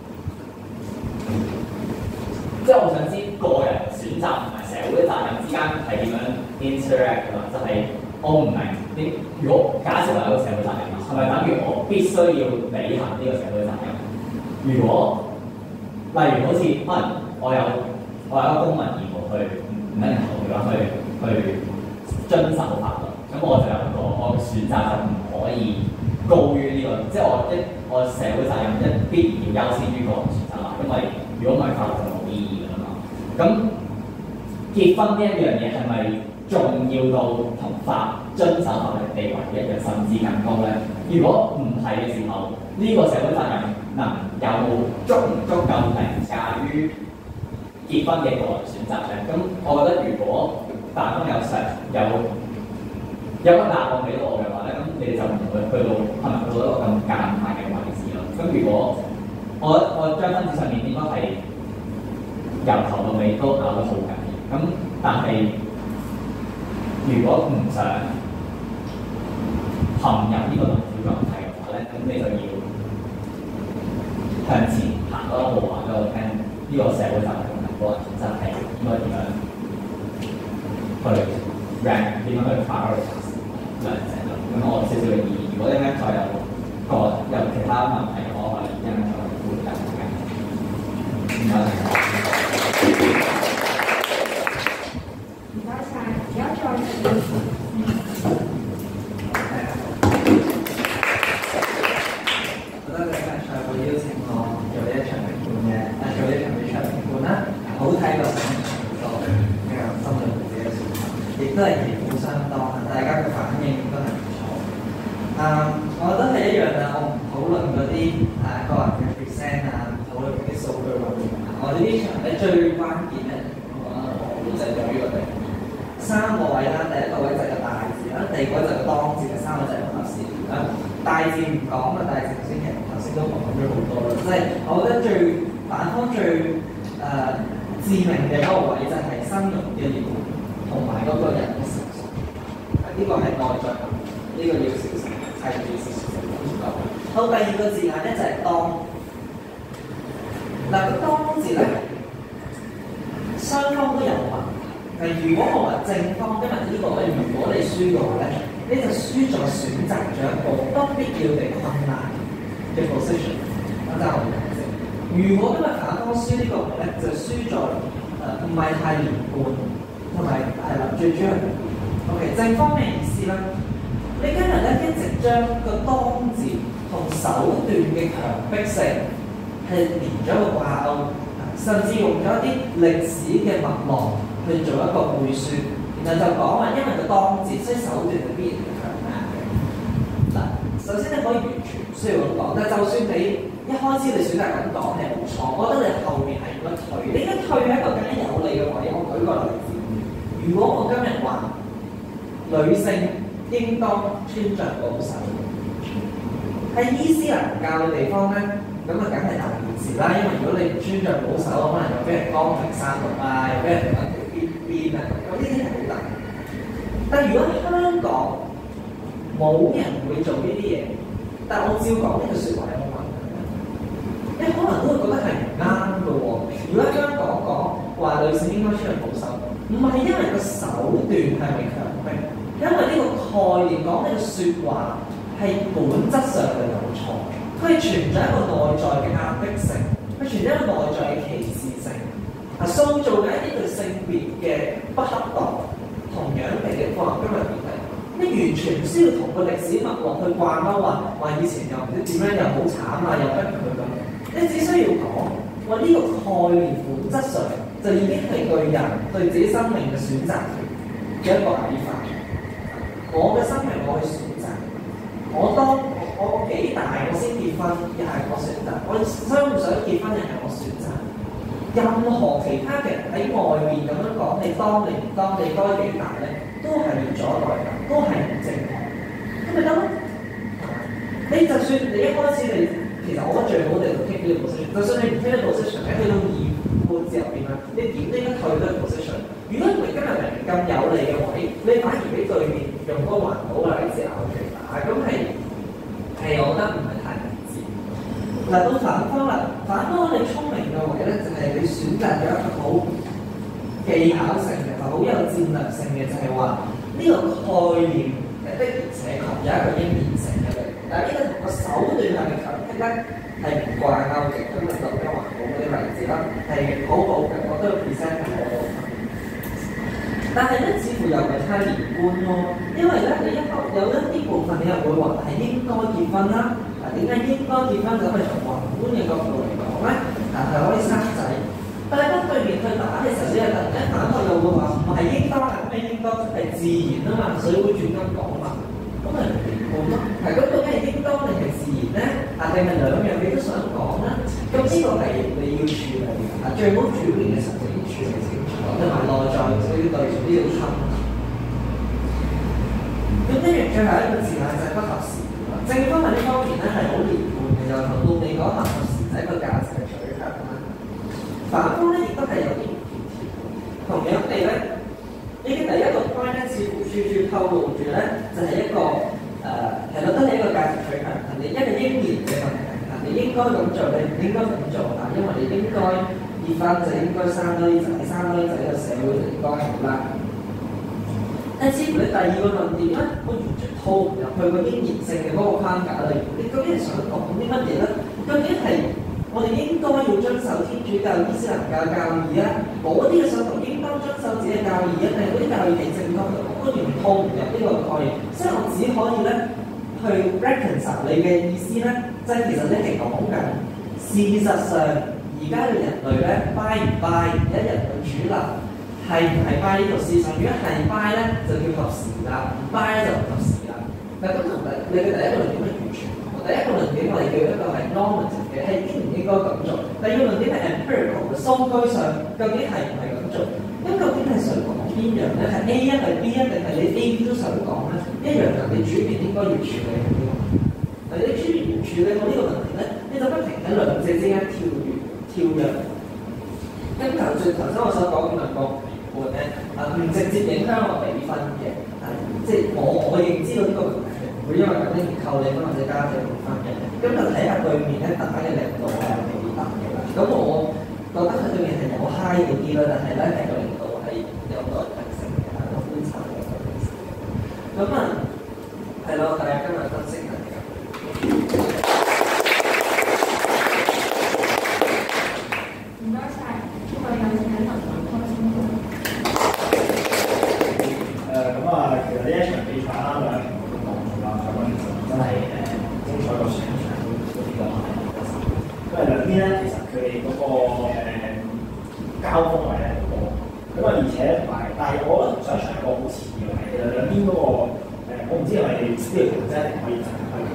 即係我想知個人選擇同埋社會責任之間係點樣 interact 㗎嘛？就係、是、我唔明啲，如果假設我有個社會責任，係咪等於我必須要履行呢個社會責任？如果例如好似可能我有我有一個公民義務去。唔一定同嘅話，去去遵守法律，咁我就有個我嘅選擇就唔可以高於呢、這個，即係我一我社會責任一必然要優先於個人選擇啦。因為如果唔係法律就冇意義㗎嘛。咁結婚呢一樣嘢係咪重要到同法遵守法律地位一樣，甚至更高咧？如果唔係嘅時候，呢、這個社會責任能有冇足唔足夠凌駕於結婚嘅個人選擇咧？咁我覺得如果大方有實有有個答案俾到我嘅話咧，咁你哋就唔會去到可能去到一個咁尷尬嘅位置咯。咁如果我我張分子上面應該係由頭到尾都咬得好緊，咁但係如果唔想陷入呢個痛苦狀態嘅話咧，咁你就要向前行多一步，話俾我聽呢個社會責任。個人選擇係應該點樣去 rank 點樣去 prioritize 兩者咯？咁我少少嘅意義，如果一陣間再有個有其他問題，我可以一陣間再回答嘅。唔該晒。 唔該晒，而家再問。 覺得你今日賽會邀請我做呢一場評判嘅，啊做呢場比賽評判啦。好睇過上場好多，比較深入自己嘅選擇，亦都係旗鼓相當，大家嘅反應都係唔錯。啊、嗯，我覺得係一樣啊，我唔討論嗰啲誒個人嘅 present 啊，唔討論嗰啲數據運用啊。我哋呢場咧最關鍵咧，我覺得我就係在於我哋三個位啦，第一個位就係個大字啦，第二個位就係個當字，第三個就係個合時啦。大字唔講啊，大字頭先其實頭先都講咗好多啦，即係我覺得最反方最誒、呃、致命嘅嗰個位就係生育嘅年齡同埋嗰個人嘅成熟，呢個係內在，呢、這個要小心，係要小心唔夠。好，第二個字眼咧就係當，嗱、那個當字咧，雙方都有問題。誒，如果我話正方，因為呢個咧，如果你輸嘅話咧，你就輸在選擇咗一個不必要地困難嘅 position。我真係好解釋。如果今日反方輸呢個咧，就輸在誒唔係太連貫，同埋係啦，最主要係 OK 正方嘅意思咧，你今日咧一直將個當字同手段嘅強迫性係連咗個掛鈎，甚至用咗一啲歷史嘅脈絡去做一個背書，然後就講話因為個當字，所以手段係必然係強硬嘅。嗱，首首先你可以完全唔需要咁講，但係就算你一開始你選擇咁講係冇錯，我覺得你後面係應該退，你應該退喺一個更加有利嘅位。我舉個例子，如果我今日話女性應當穿着保守，喺伊斯蘭教嘅地方咧，咁啊梗係大件事啦。因為如果你唔穿着保守，可能又俾人光明山毒啊，又俾人揾條邊邊啊，咁呢啲係好大。但係如果喺香港，冇人會做呢啲嘢，但我照講呢句説話有冇問題咧？你可能都會覺得係唔啱嘅喎。如果喺香港講話女性應該穿着保守，唔係因為個手段係咪強迫，因為呢個概念講呢個説話係本質上嘅有錯，佢係存在一個內在嘅壓迫性，佢存在一個內在嘅歧視性，係塑造緊一啲對性別嘅不恰當，同樣地嘅放入今日議題。你完全唔需要同個歷史脈絡去掛鈎，話話以前又唔知點樣又好慘啊，又逼佢咁。你只需要講話呢個概念本質上就已經係對人對自己生命嘅選擇權嘅一個睇法。我嘅生命我去選擇，我當我幾大我先結婚又係我選擇，我想唔想結婚又係我選擇。任何其他嘅人喺外面咁樣講，你當你唔當你該幾大咧，都係要阻代價，都係唔正確。咁咪得咯？你就算你一開始你其實我覺得最好你就 take 呢個 position，就算你唔 take 呢個 position，你去到二半之後點啊？你點都應該退呢個 position。如果唔係今日明明咁有利嘅位，你反而俾對面用嗰個環保嘅例子咬佢打，咁係係我覺得唔係太明智。嗱到反方啦，反方你聰明嘅位咧，就係、是、你選擇咗一個好技巧性嘅，就好有戰略性嘅，就係話呢個概念的而且確有一個應驗性嘅嚟，但係呢個同個手段係咪強迫咧係唔掛鈎嘅。今日就講環保嗰啲例子啦，係好好嘅，我都要 present 係好好。但係咧，似乎又唔係太連貫咯，因為咧你一有有一啲部分你又會話係應該結婚啦。嗱，點解應該結婚就係從宏觀嘅角度嚟講咧？嗱，係可以生仔。但係當對面去打嘅時候，你又突然間反佢又會話唔係應當係咩應當係自然啊嘛，水會轉金講嘛，咁咪唔連貫咯。係咁究竟係應當定係自然咧？啊，定係兩樣你都想講咧？咁呢個係你要處理嘅。啊，最好主面嘅時候就要處理清楚，同埋內在所要對住呢個侵。咁跟住最後一個字眼就係不合時。正方喺呢方面咧係好連貫嘅，由頭到尾講合合時就係一個價值嘅取向啦。反方咧亦都係有啲唔協調，同樣地咧，呢啲第一個 point 咧似乎處處透露住咧就係、是、一個誒係覺得係一個價值取向，人哋一個應然嘅問題，人哋應該咁做，你唔應該咁做啊，因為你應該結婚就應該生多啲仔，生多啲仔個社會就應該好啦。但係似乎你第二個論點咧，我完全套唔入去個應然性嘅嗰個框架裏面，你究竟係想講啲乜嘢咧？究竟係我哋應該要遵守天主教、伊斯蘭教教義啊？嗰啲嘅信徒應當遵守自己嘅教義啊？定係嗰啲教義係正確嘅？我完全套唔入呢個概念，所以我只可以咧去 reconcile 你嘅意思咧，即係其實你係講緊事實上而家嘅人類咧 buy 唔 buy 而家人類主流。係唔係 buy 呢個思想？如果係 buy 咧，就叫合時啦；唔 buy 咧就唔合時啦。但係咁同第你嘅第一個論點係完全唔同。第一個論點我哋叫一個係 normative 嘅，係應唔應該咁做；第二個論點係 empirical 嘅，數據上究竟係唔係咁做？咁究竟係想講邊樣咧？係 A 一係 B 一定係你 A B 都想講咧？一樣嘅，你主面應該要處理呢個問題。但係你主面唔處理我呢個問題咧，你就不停喺兩者之間跳躍跳躍。咁頭先頭先我所講嘅兩個判咧，啊唔直接影響我比分嘅，啊即係我我認知道呢個問題係唔會因為咁樣而扣你分或者加你比分嘅。咁就睇下對面咧打嘅力度係有幾大嘅啦。咁我覺得佢對面係有 high 嗰啲啦，但係咧係個力度係有代替性嘅，係個觀察嘅代替性。咁啊係咯，大家今日分析係咁。 唔該晒，我哋有請林文開先生。 誒咁啊，其實呢一場比賽啦，兩場都講咗啦，咁其實真係誒精彩過上一場嗰啲嘅話題多啲。因為兩邊咧，其實佢哋嗰個誒交鋒位咧好多，咁啊而且同埋，但係我覺得同上一場係個好似嘅係，其實兩邊嗰個誒，我唔知係咪呢條條真係一定可以真係可以咁打。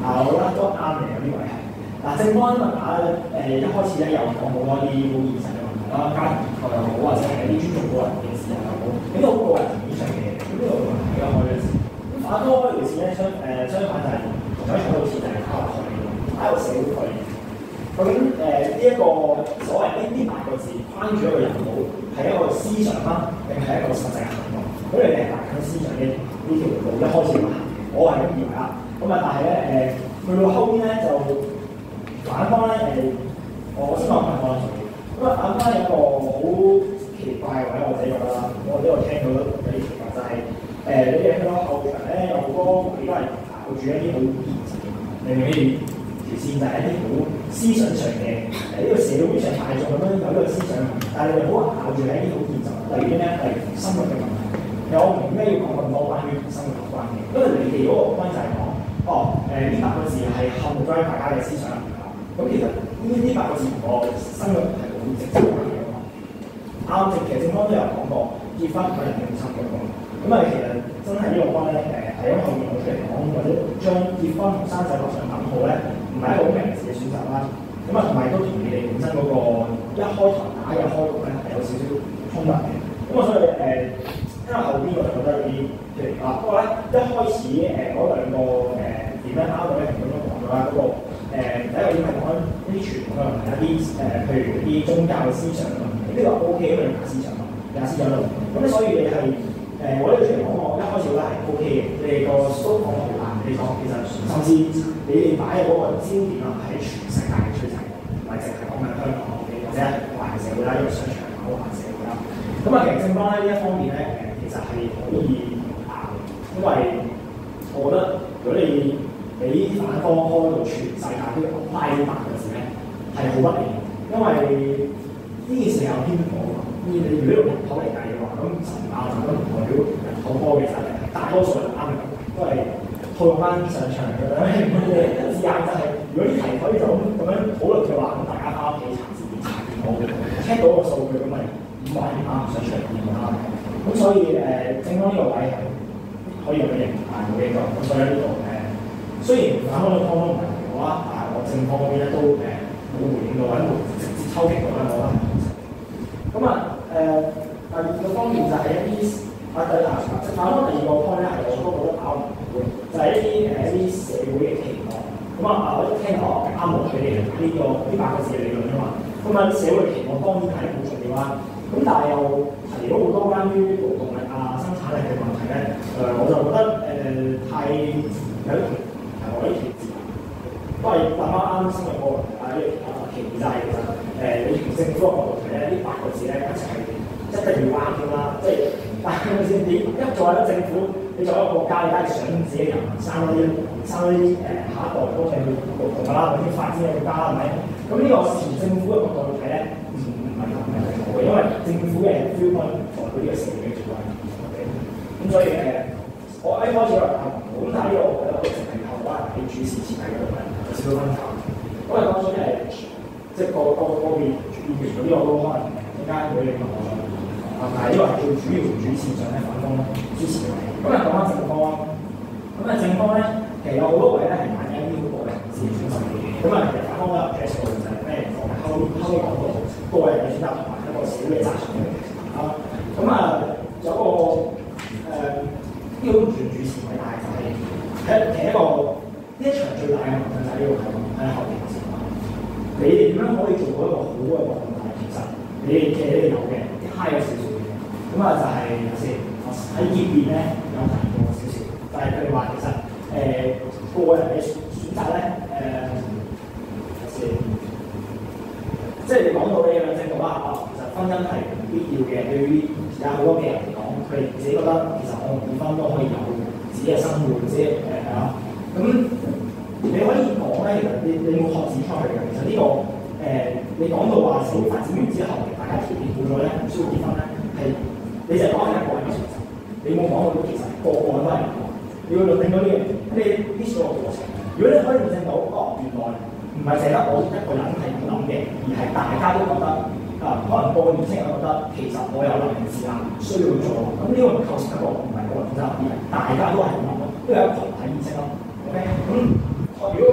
啊，我覺得都啱嘅有啲位係。嗱，正方文化咧，誒、一開始咧有講好多啲好現實嘅問題啦，家庭結構又好，或者係一啲尊重個人嘅事又好，呢啲好個人層面上嘅嘢，咁呢個問題比較開嘅事。咁反多開條線咧，相誒相反就係同一場好似就係靠概念，靠社會概念。咁誒呢一個所謂呢呢八個字框住一個人腦，係一個思想啦，定係一個實際嘅行動？咁你哋係大緊思想嘅呢條路一開始行，我係咁以為啦。咁啊，但係咧誒，去到後邊咧就反方咧誒，我先講反方先。咁啊，反方有一個好奇怪嘅位，我自己覺得啦，我呢度聽到有啲奇怪，就係、是、誒、呃、你哋去到後場咧有好多你都係靠住一啲好現實嘅，明唔明？條線就係一啲好思想上嘅誒呢個社會上大眾咁樣有呢個思想，但係你哋好難靠住喺一啲好現實，例如啲咩？例如生活嘅問題。其實我唔明點解要講咁多關於生活有關嘅，因為你哋嗰個關就係講，哦誒呢八個字係嵌入咗喺大家嘅思想入面啦。咁其實呢呢八個字同個生活係好直接關係嘅嘛。啱正其實正方都有講過，結婚唔係人嘅生活嘅。咁啊其實真係呢個關咧誒喺後面我出嚟講，或者將結婚同生仔畫上等號咧，唔係一個好明智嘅選擇啦。咁啊同埋都同你哋本身嗰個一開頭打嘅開局咧係有少少衝突嘅。咁啊所以誒。呃因為後邊我就覺得有啲譬如啊，不過咧一開始誒嗰、呃、兩個誒點樣啱到咧，咁樣講咗啦，嗰、那個、呃、第一個點係講一啲傳統嘅問題，一啲誒、呃、譬如一啲宗教嘅思想嘅問題，呢個 O K 因為假思想嘛，假思想咯。咁所以你係誒、呃、我呢個傳統我一開始覺得係 O K 嘅，你哋個都講得好難，你講其實甚至你哋擺嘅嗰個焦點啊係全世界嘅趨勢，唔係淨係講緊香港嘅，或者係華人社會啦，因為商場講華人社會啦。咁啊，其實正方咧呢一方面咧誒。其實係可以行，因為我覺得如果你俾反方開到全世界都要拉呢八個字咧，係好不利嘅，因為呢件事有偏頗啊嘛。你如果用人口嚟計嘅話，咁神亞就咁唔代表人口多嘅，其實大多數人啱嘅，都係套用翻上場嘅啦。字眼就係、是，如果啲題可以就咁咁樣討論嘅話，咁大家翻屋企查字典查電腦，check 到個數據咁咪唔係啱唔上場電腦啦。咁所以誒、呃，正方呢個位係可以咁樣形容，但係冇嘢講。咁所以呢度誒，雖然反方嘅方方唔係我啦，但係我正方嗰邊咧都誒冇、呃、回應到，或者冇直接抽擊到咧，我覺得係冇成。咁啊誒，第二個方面就係一啲啊對啊，即係反方第二個 point 咧係我都覺得搞唔到嘅，就係、是、一啲誒一啲社會嘅期望。咁啊啊，我一聽到啱我佢哋呢個呢八個字嘅理論啊嘛。咁啊，社會嘅期望當然係好重要啦。咁但係又提到好多關於勞動力啊、生產力嘅問題咧，誒、呃、我就覺得誒、呃、太有啲係我啲歧視，因為啱啱生活嗰個啊呢啊歧視就係其實誒你從政府嘅角度睇咧，呢八個字咧一直係一定要啱添啦，即係但係咪先？你一做咗政府，你作為一個國家，你梗係想自己人民生多啲生多啲誒下一代多啲勞動㗎啦，或者發展嘅國家係咪？咁呢個從政府嘅角度去睇咧，唔唔係咁嘅。因為政府嘅 feel point 代表呢個社會嘅主體，咁所以誒，我一開始我係唔好，咁但係呢個我覺得我淨係靠話喺主持設計嗰度咧有少少分歧，因為當初係即係個個個別議員嗰啲我都可能陣間會問我再講，但係呢個係最主要主持上咧反方支持嘅位。咁啊講翻正方，咁啊正方咧其實有好多位咧係反映呢個個人自主性嘅，咁啊其實反方都有解釋到就係咩？我後後尾講到個人嘅選擇同埋一個社會嘅責任嘅啊，咁啊有一個誒呢個都唔算主持位，但係就係喺其實一個呢一場最大嘅問題就係呢個係喺後邊嘅情況。你哋點樣可以做到一個好嘅運動？其實你哋嘅你哋有嘅，啲 high 咗少少嘅，咁啊就係先喺結邊咧有提過少少，就係佢哋話其實誒、呃、個人嘅選擇咧誒先。即係你講到呢兩隻度啦，啊，其實婚姻係必要嘅，對於而家好多嘅人嚟講，佢哋自己覺得其實我唔結婚都可以有自己嘅生活，即係誒係啦。咁、呃、你可以講咧，其實你你冇學指出去嘅，其實呢、這個誒、呃、你講到話社會發展完之後，大家條件好咗咧，唔需要結婚咧，係你就係講係一個人嘅選擇，你冇講到其實個個都係咁講，你要論證到呢樣嘢，你呢個過程，如果你可以論證到，哦原來。唔係淨係得我一個人係咁諗嘅，而係大家都覺得啊，可能個個年輕人覺得其實我有能力時間需要做，咁呢個唔構成一個唔係個人選擇，而係大家都係咁諗咯，都有一個群體意識咯。OK，咁、嗯、如果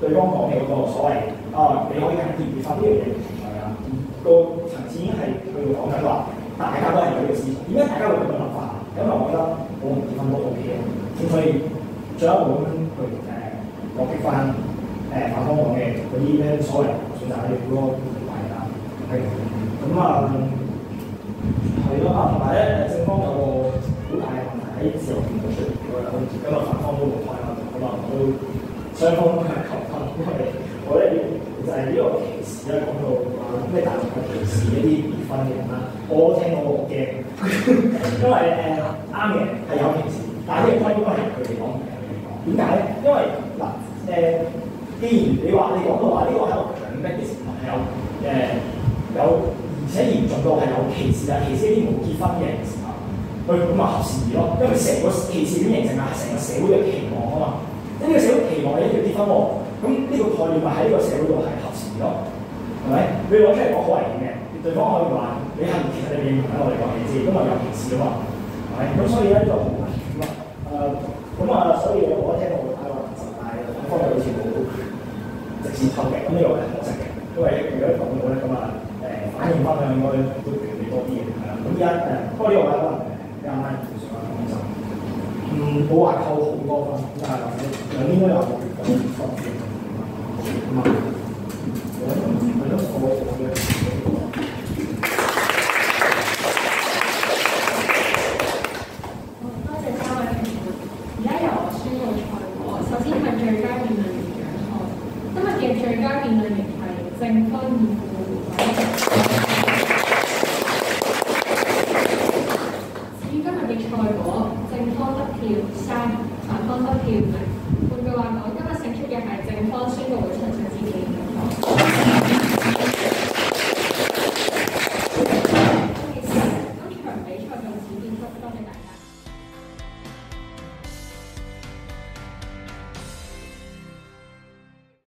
對方講嘅嗰個所謂啊，你可以揀結唔結婚呢樣嘢唔係啊，個層次已經係去到講緊話，大家都係有呢個思想。點解大家會咁樣諗法？因為我覺得我唔結婚都 O K 嘅，咁所以進一步咁去誒攻擊翻誒反方講嘅嗰啲咩所謂選擇嘅好多問題啦，係咁啊係咯啊，同埋咧正方有個好大嘅問題喺自由辯論出嚟嘅，咁啊反方都冇開啦，咁啊都雙方都係求婚，因為我覺得就係呢個歧視咧講到話咩大陸係歧視一啲結婚嘅人啦，我聽到我好驚，因為誒啱嘅係有歧視，但係呢個 point 應該係佢哋講唔係佢哋講，點解咧？因為嗱誒、呃，既然你話你講到話呢個係一個強迫嘅情況係有誒、呃、有，而且嚴重到係有歧視啊，歧視一啲冇結婚嘅人嘅時候，佢咁啊合時宜咯，因為成個歧視點形成啊，係成個社會嘅期望啊嘛。呢個社會期望你一定要結婚喎，咁呢個概念咪喺呢個社會度係合時咯，係咪？你攞出嚟講好危險嘅，對方可以話你係其實你認同緊我哋講嘢知，因為有歧視啊嘛，係咪？咁所以咧呢個好危險啊！誒咁啊，所以我一聽到我睇話就但係對方又好似冇直接抽嘅，咁呢個係可惜嘅，因為如果講到咧咁啊誒反應翻咧應該都權利多啲嘅，係啦。咁依家誒不過呢個咧可能誒啱啱正常講就。嗯，冇話扣好多分，但係或者兩邊都有咁分嘅，咁啊，我係咯，我我嘅。 多謝三位評論。而家由我宣佈賽果，首先係最佳辯論員獎項，今日嘅最佳辯論員係正方二副。